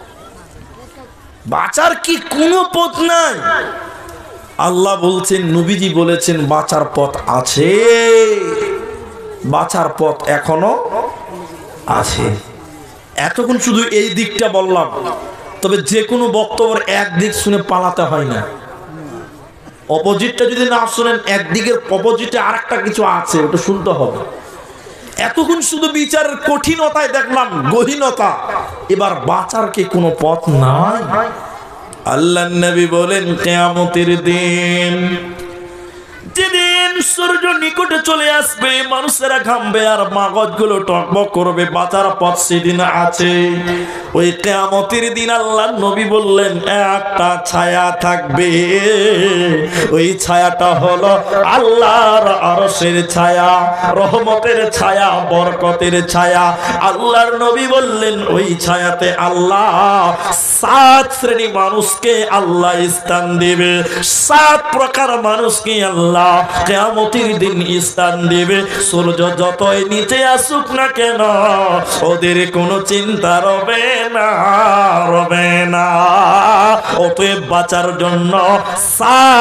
বাঁচার কি কোনো পথ নাই? আল্লাহ বলছেন, নবীজি বলেছেন বাঁচার পথ আছে, বাঁচার পথ এখনো আছে। এতক্ষণ শুধু এই দিকটা বললাম, তবে যে কোনো বক্তব্যের একদিক শুনে পালাতে হয় না। অপোজিটটা যদি না শুনেন, একদিকের অপোজিটে আর একটা কিছু আছে, ওটা শুনতে হবে। এতক্ষণ শুধু বিচারের কঠিনতায় দেখলাম গহীনতা, এবার বাঁচার কি কোনো পথ নাই? আল্লাহর নবী বলেন কিয়ামতের দিন, যেদিন সূর্য নিকটে চলে আসবে, মানুষেরা ঘামবে আর মাগজগুলো টকবক করবে, বাঁচার পথ সেদিন আছে। ওই কিয়ামতের দিন আল্লাহর নবী বললেন একটা ছায়া থাকবে, ওই ছায়াটা হলো আল্লাহর আরশের ছায়া, রহমতের ছায়া, বরকতের ছায়া। আল্লাহর নবী বললেন ওই ছায়াতে আল্লাহ সাত শ্রেণী মানুষকে আল্লাহ স্থান দেবে, সাত প্রকার মানুষকে আল্লাহ কিয়ামতের দিন স্থান দেবে। সূর্য যতই নিচে আসুক না কেন, ওদের কোনো চিন্তা রবে না, রবে না। অতএব বাঁচার জন্য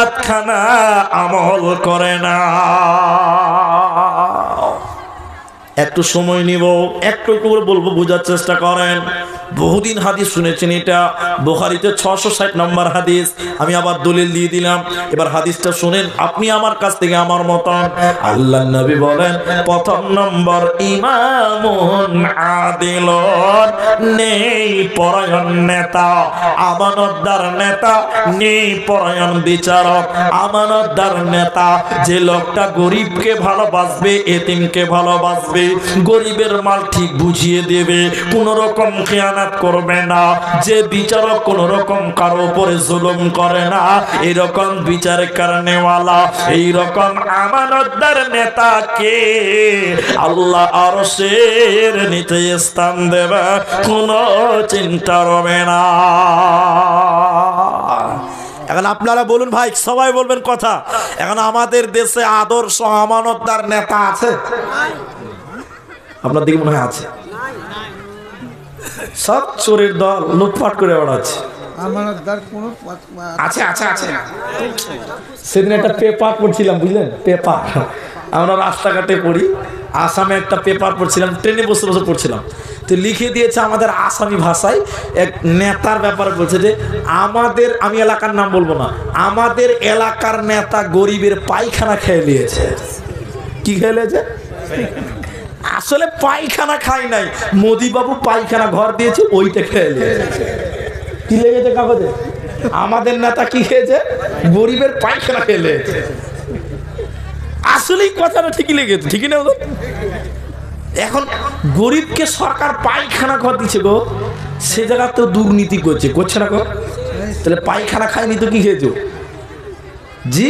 সাতখানা আমল করে না। একটু সময় নিব, একটু একটু করে বলবো, বোঝার চেষ্টা করেন। বহুদিন হাদিস শুনেছেন, এটা বুখারীতে ছশো ষাট নম্বর হাদিস। আমি আবার দলিল দিয়ে দিলাম, এবার হাদিসটা শুনেন আপনি আমার কাছ থেকে আমার মতন। আল্লাহর নবী বলেন, প্রথম নম্বর ইমামুন আদিলুন, নেই পরায়ণ নেতা, আমানতদার নেতা, নেই পরায়ণ বিচারক, আমানতদার নেতা। যে লোকটা গরিবকে ভালোবাসবে, এতিমকে ভালোবাসবে, গরিবের মাল ঠিক বুঝিয়ে দেবে, কোন রকম খেয়ানত করবে না, যে বিচারক কোন রকম কারো উপরে জুলুম করে না, এরকম বিচার করনেওয়ালা, এইরকম আমানতদার নেতাকে আল্লাহ আরশের নিচে স্থান দেবে, কোনো চিন্তা হবে না। এখন আপনারা বলুন ভাই, সবাই বলবেন কথা, এখন আমাদের দেশে আদর্শ আমানতদার নেতা আছে? আপনার দিকে মনে হয় আছে? সব চোরের দল লুটপাট করে বেড়াচ্ছে। আছে আছে আছে সেদিন একটা পেপার পড়ছিলাম, বুঝলেন, পেপার, আমরা রাস্তাঘাটে পড়ি, আসামে একটা পেপার পড়ছিলাম, ট্রেনে বসে বসে পড়ছিলাম, তো লিখে দিয়েছে আমাদের আসামি ভাষায় এক নেতার ব্যাপারে, বলছে যে আমাদের, আমি এলাকার নাম বলবো না, আমাদের এলাকার নেতা গরিবের পায়খানা খেয়ে নিয়েছে। কি খেয়ে নিয়েছে? আসলে পায়খানা খাই নাই, মোদি বাবু পায়খানা ঘর দিয়েছে, ওইটা খেয়ে নিয়েছে। কি লেগেছে কাগজে? আমাদের নেতা কি খেয়েছে? গরিবের পায়খানা খেয়ে নিয়েছে। আসলেই কথাটা ঠিকই লেগেছে, ঠিকই না? এখন গরিবকে সরকার পায়খানা ঘর দিচ্ছে গো, সে জায়গা তো দুর্নীতি করছে, করছে না গো? তাহলে পায়খানা খায়নি তো কি খেয়েছো? জি,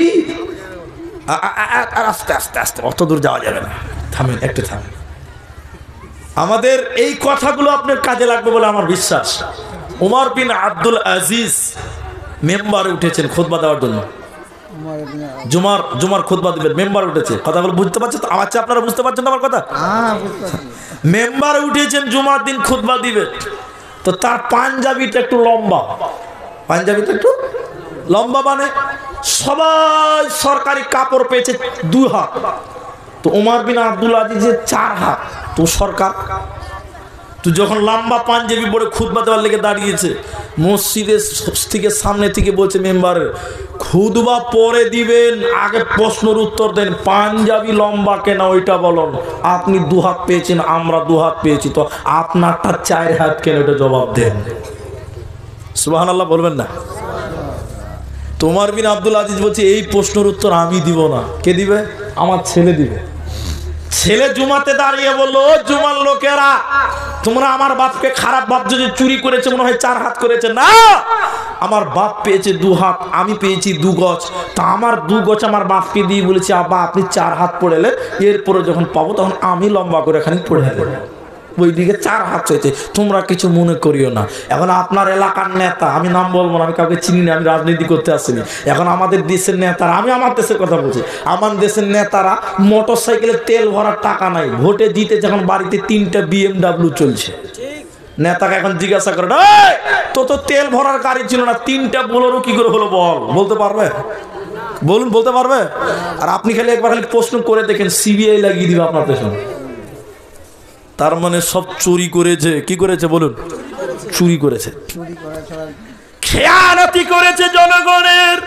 আস্তে আস্তে আস্তে, অত দূর যাওয়া যাবে না, থামেন, একটু থামেন। আমাদের এই কথাগুলো আপনার কাজে লাগবে বলে আমার বিশ্বাস। ওমর বিন আব্দুল আজিজ মেম্বারে উঠেছেন খুতবা দেওয়ার জন্য, জুমার জুমার খুতবা দিবেন, মেম্বার উঠেছে। কথাগুলো বুঝতে পারছেন তো? আচ্ছা, আপনারা বুঝতে পারছেন তো আমার কথা? মেম্বারে উঠেছেন, জুমার দিন খুতবা দিবে, তো তার পাঞ্জাবিটা একটু লম্বা, পাঞ্জাবিটা একটু লম্বা, মানে সবাই সরকারি কাপড় পেয়েছে দুই হাত, তো ওমর বিন আব্দুল আজিজের চার হাত, তো সরকার তো যখন লম্বা পাঞ্জাবি পরে খুতবা দেওয়ার লেগে দাঁড়িয়েছে, মসজিদের থেকে সামনে থেকে বলছে মেম্বারের, খুতবা পরে দিবেন, আগে প্রশ্নের উত্তর দেন, পাঞ্জাবি লম্বা কেন ওইটা বলুন, আপনি দু হাত পেয়েছেন, আমরা দু হাত পেয়েছি, তো আপনারটা চার হাত কেন, ওইটা জবাব দেন। সুবহানাল্লাহ বলবেন না? তোমার বিন আব্দুল আজিজ বলছে, এই প্রশ্নের উত্তর আমি দিব না। কে দিবে? আমার ছেলে দিবে। ছেলে জুমাতে দাঁড়িয়ে বললো, জুমার লোকেরা, তোমরা আমার বাপকে খারাপ ভাবছো, যে চুরি করেছে মনে হয় চার হাত করেছে। না, আমার বাপ পেয়েছে দু হাত, আমি পেয়েছি দু গজ, তা আমার দু গজ আমার বাপকে দিয়ে বলেছি, আব্বা আপনি চার হাত পড়েলেন, এরপরে যখন পাবো তখন আমি লম্বা করে এখানে পড়ে নেব। ওইদিকে চার হাত হয়েছে, তোমরা কিছু মনে করিও না। এখন আপনার এলাকার নেতা, আমি নাম বলবো না, আমি কাউকে চিনি না, আমি রাজনীতি করতে আসিনি। এখন আমাদের দেশের নেতারা, আমি আমার দেশের কথা বলছি, আমার দেশের নেতারা মোটর সাইকেলে তেল ভরার টাকা নাই, ভোটে জিতে যখন বাড়িতে তিনটা বিএমডাব্লিউ চলছে, নেতাকে এখন জিজ্ঞাসা করে, তো তো তেল ভরার গাড়ি ছিল না, তিনটা বোলেরো কি করে হলো বল, বলতে পারবে? বলুন, বলতে পারবে? আর আপনি খালি একবার খালি প্রশ্ন করে দেখেন, সিবিআই লাগিয়ে দিবে আপনার পেছনে। তার মানে সব চুরি করেছে। কি করেছে বলুন? চুরি করেছে, খেয়ানতি করেছে জনগণের।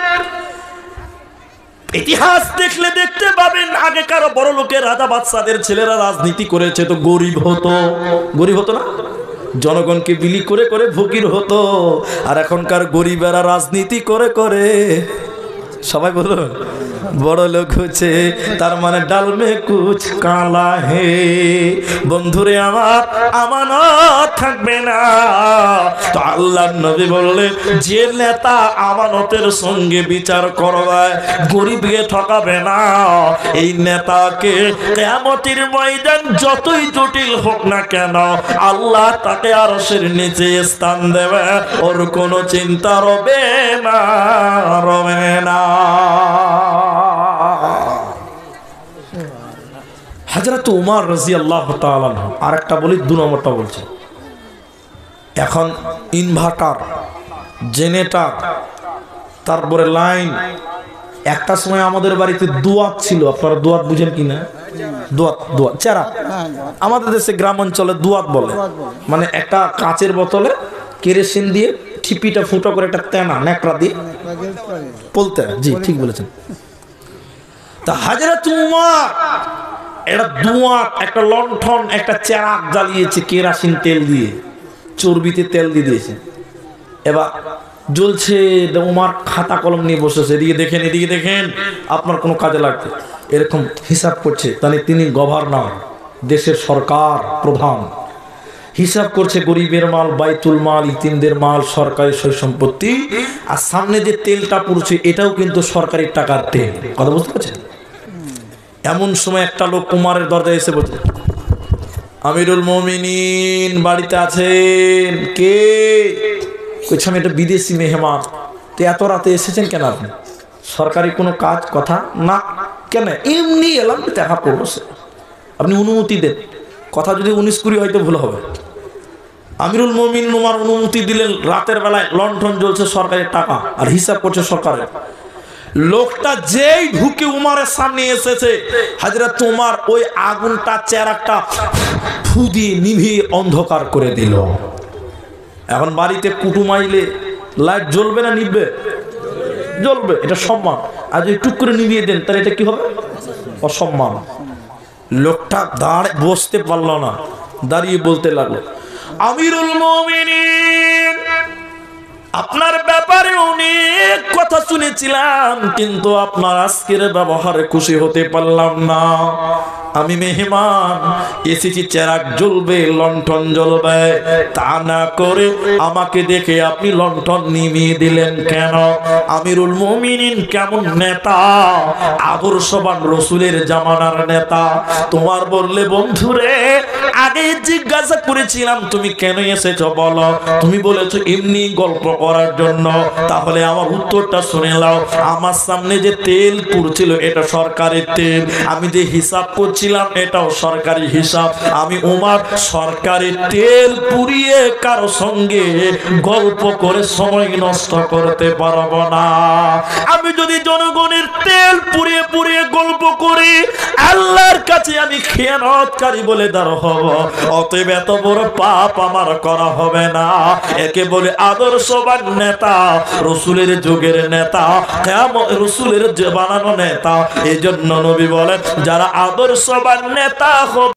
ইতিহাস দেখলে দেখতে পাবেন, আগেকার বড় লোকের রাজা বাদশাদের ছেলেরা রাজনীতি করেছে, তো গরিব হতো, গরিব হতো না, জনগণকে বিলি করে করে ফকির হতো। আর এখনকার গরিবেরা রাজনীতি করে করে সবাই বলুন বড় লোক হচ্ছে। তার মানে ডাল মে কুছ কালা হে। বন্ধুরে আমার, আমানত থাকবে না। তো আল্লাহর নবী বললেন, যে নেতা আমানতের সঙ্গে বিচার করবে, গরিবকে ঠকাবে না, এই নেতাকে কিয়ামতের ময়দান যতই জটিল হোক না কেন, আল্লাহ তাকে আরশের নিচে স্থান দেবে, ওর কোনো চিন্তা রবে না, রবে না। হযরত উমর রাদিয়াল্লাহু তাআলা আনহু, আরেকটা বলি, দুই নম্বরটা বলছে, এখন ইনভার্টার, জেনারেটর, তারপরে লাইন, একটা সময় আমাদের বাড়িতে দোয়াত ছিল, আপনারা দোয়াত বুঝেন কিনা? দোয়াত দোয়াত চারা আমাদের দেশে গ্রাম অঞ্চলে দোয়াত বলে, মানে একটা কাচের বোতলে কেরোসিন দিয়ে ঠিপিটা ফুটো করে একটা তেনা ন্যাকড়া দিয়ে বলতে, জি ঠিক বলেছেন। তা হযরত উমর এটা দোয়াত একটা লণ্ঠন একটা চেরাগ জ্বালিয়েছে কেরোসিন তেল দিয়ে, চর্বিতে তেল দিয়ে দিয়েছে, এবার জ্বলছে। উমর খাতা কলম নিয়ে বসেছে, এদিকে দেখেন এদিকে দেখেন আপনার কোনো কাজে লাগবে, এরকম হিসাব করছে। তাহলে তিনি গভর্নর, দেশের সরকার প্রধান, হিসাব করছে গরিবের মাল, বাইতুল মাল, ইতিমদের মাল, সরকারি সয় সম্পত্তি, আর সামনে যে তেলটা পুড়ছে এটাও কিন্তু সরকারি টাকার তেল। কথা বুঝতে পারছেন? এমন সময় একটা লোক উমরের দরজায় এসে বলছে, আমিরুল মুমিনিন বাড়িতে আছেন? কে? কইছে আমি একটা বিদেশি মেহমান। তো এত রাতে এসেছেন কেন আপনি? সরকারি কোনো কাজ? কথা না। কেন? এমনি এলাম, দেখা করবো। আপনি অনুমতি দেন। কথা যদি উনিশ কুড়ি হয়তো ভুল হবে। আমিরুল মুমিনিন উমর অনুমতি দিলেন। রাতের বেলায় লণ্ঠন জ্বলছে, সরকারি টাকা, আর হিসাব করছে সরকারের। লোকটা যেই ঢুকে উমরের সামনে এসেছে, হযরত উমর ওই আগুনটা চেরাগটা ফু দিয়ে নিভিয়ে অন্ধকার করে দিল। এখন বাড়িতে কুটুম আইলে লাইট জ্বলবে না নিভবে? জ্বলবে, এটা সম্মান। আর যদি টুক করে নিভিয়ে দেন তাহলে এটা কি হবে? অসম্মান। লোকটা দাঁড়ে বসতে পারল না, দাঁড়িয়ে বলতে লাগলো, আমিরুল মুমিনিন আপনার ব্যাপারে অনেক কথা শুনেছিলাম, কিন্তু আপনার আজকের ব্যবহারে খুশি হতে পারলাম না। আমি মেহমান এসেছি, চেরাগ জ্বলবে, লণ্ঠন জ্বলবে, তা না করে আমাকে দেখে আপনি লণ্ঠন নিভিয়ে দিলেন কেন? আমিরুল মুমিনিন কেমন নেতা, আদর্শবান রসুলের জামানার নেতা। তোমার বললে বন্ধুরে আগে জিজ্ঞাসা করেছিলাম তুমি কেন এসেছো বলো, তুমি বলেছো এমনি গল্প করার জন্য। তাহলে আমার উত্তরটা শুনে নাও। আমার সামনে যে তেল পুড়ছিল এটা সরকারি তেল, আমি যে হিসাব করছিলাম এটাও সরকারি হিসাব। আমি উমর সরকারি তেল পুড়িয়ে কারো সঙ্গে গল্প করে সময় নষ্ট করতে পারবো না। আমি যদি জনগণের তেল পুড়িয়ে পুড়িয়ে গল্প করি আল্লাহর কাছে আমি খেয়ানতকারী বলে দাঁড় হব। অতএব এত বড় পাপ আমার করা হবে না। একে বলে আদর্শবান নেতা, রসুলের যুগের নেতা, কিয়ামত রসুলের বানানো নেতা। এই জন্য নবী বলেন যারা আদর্শবান নেতা হবে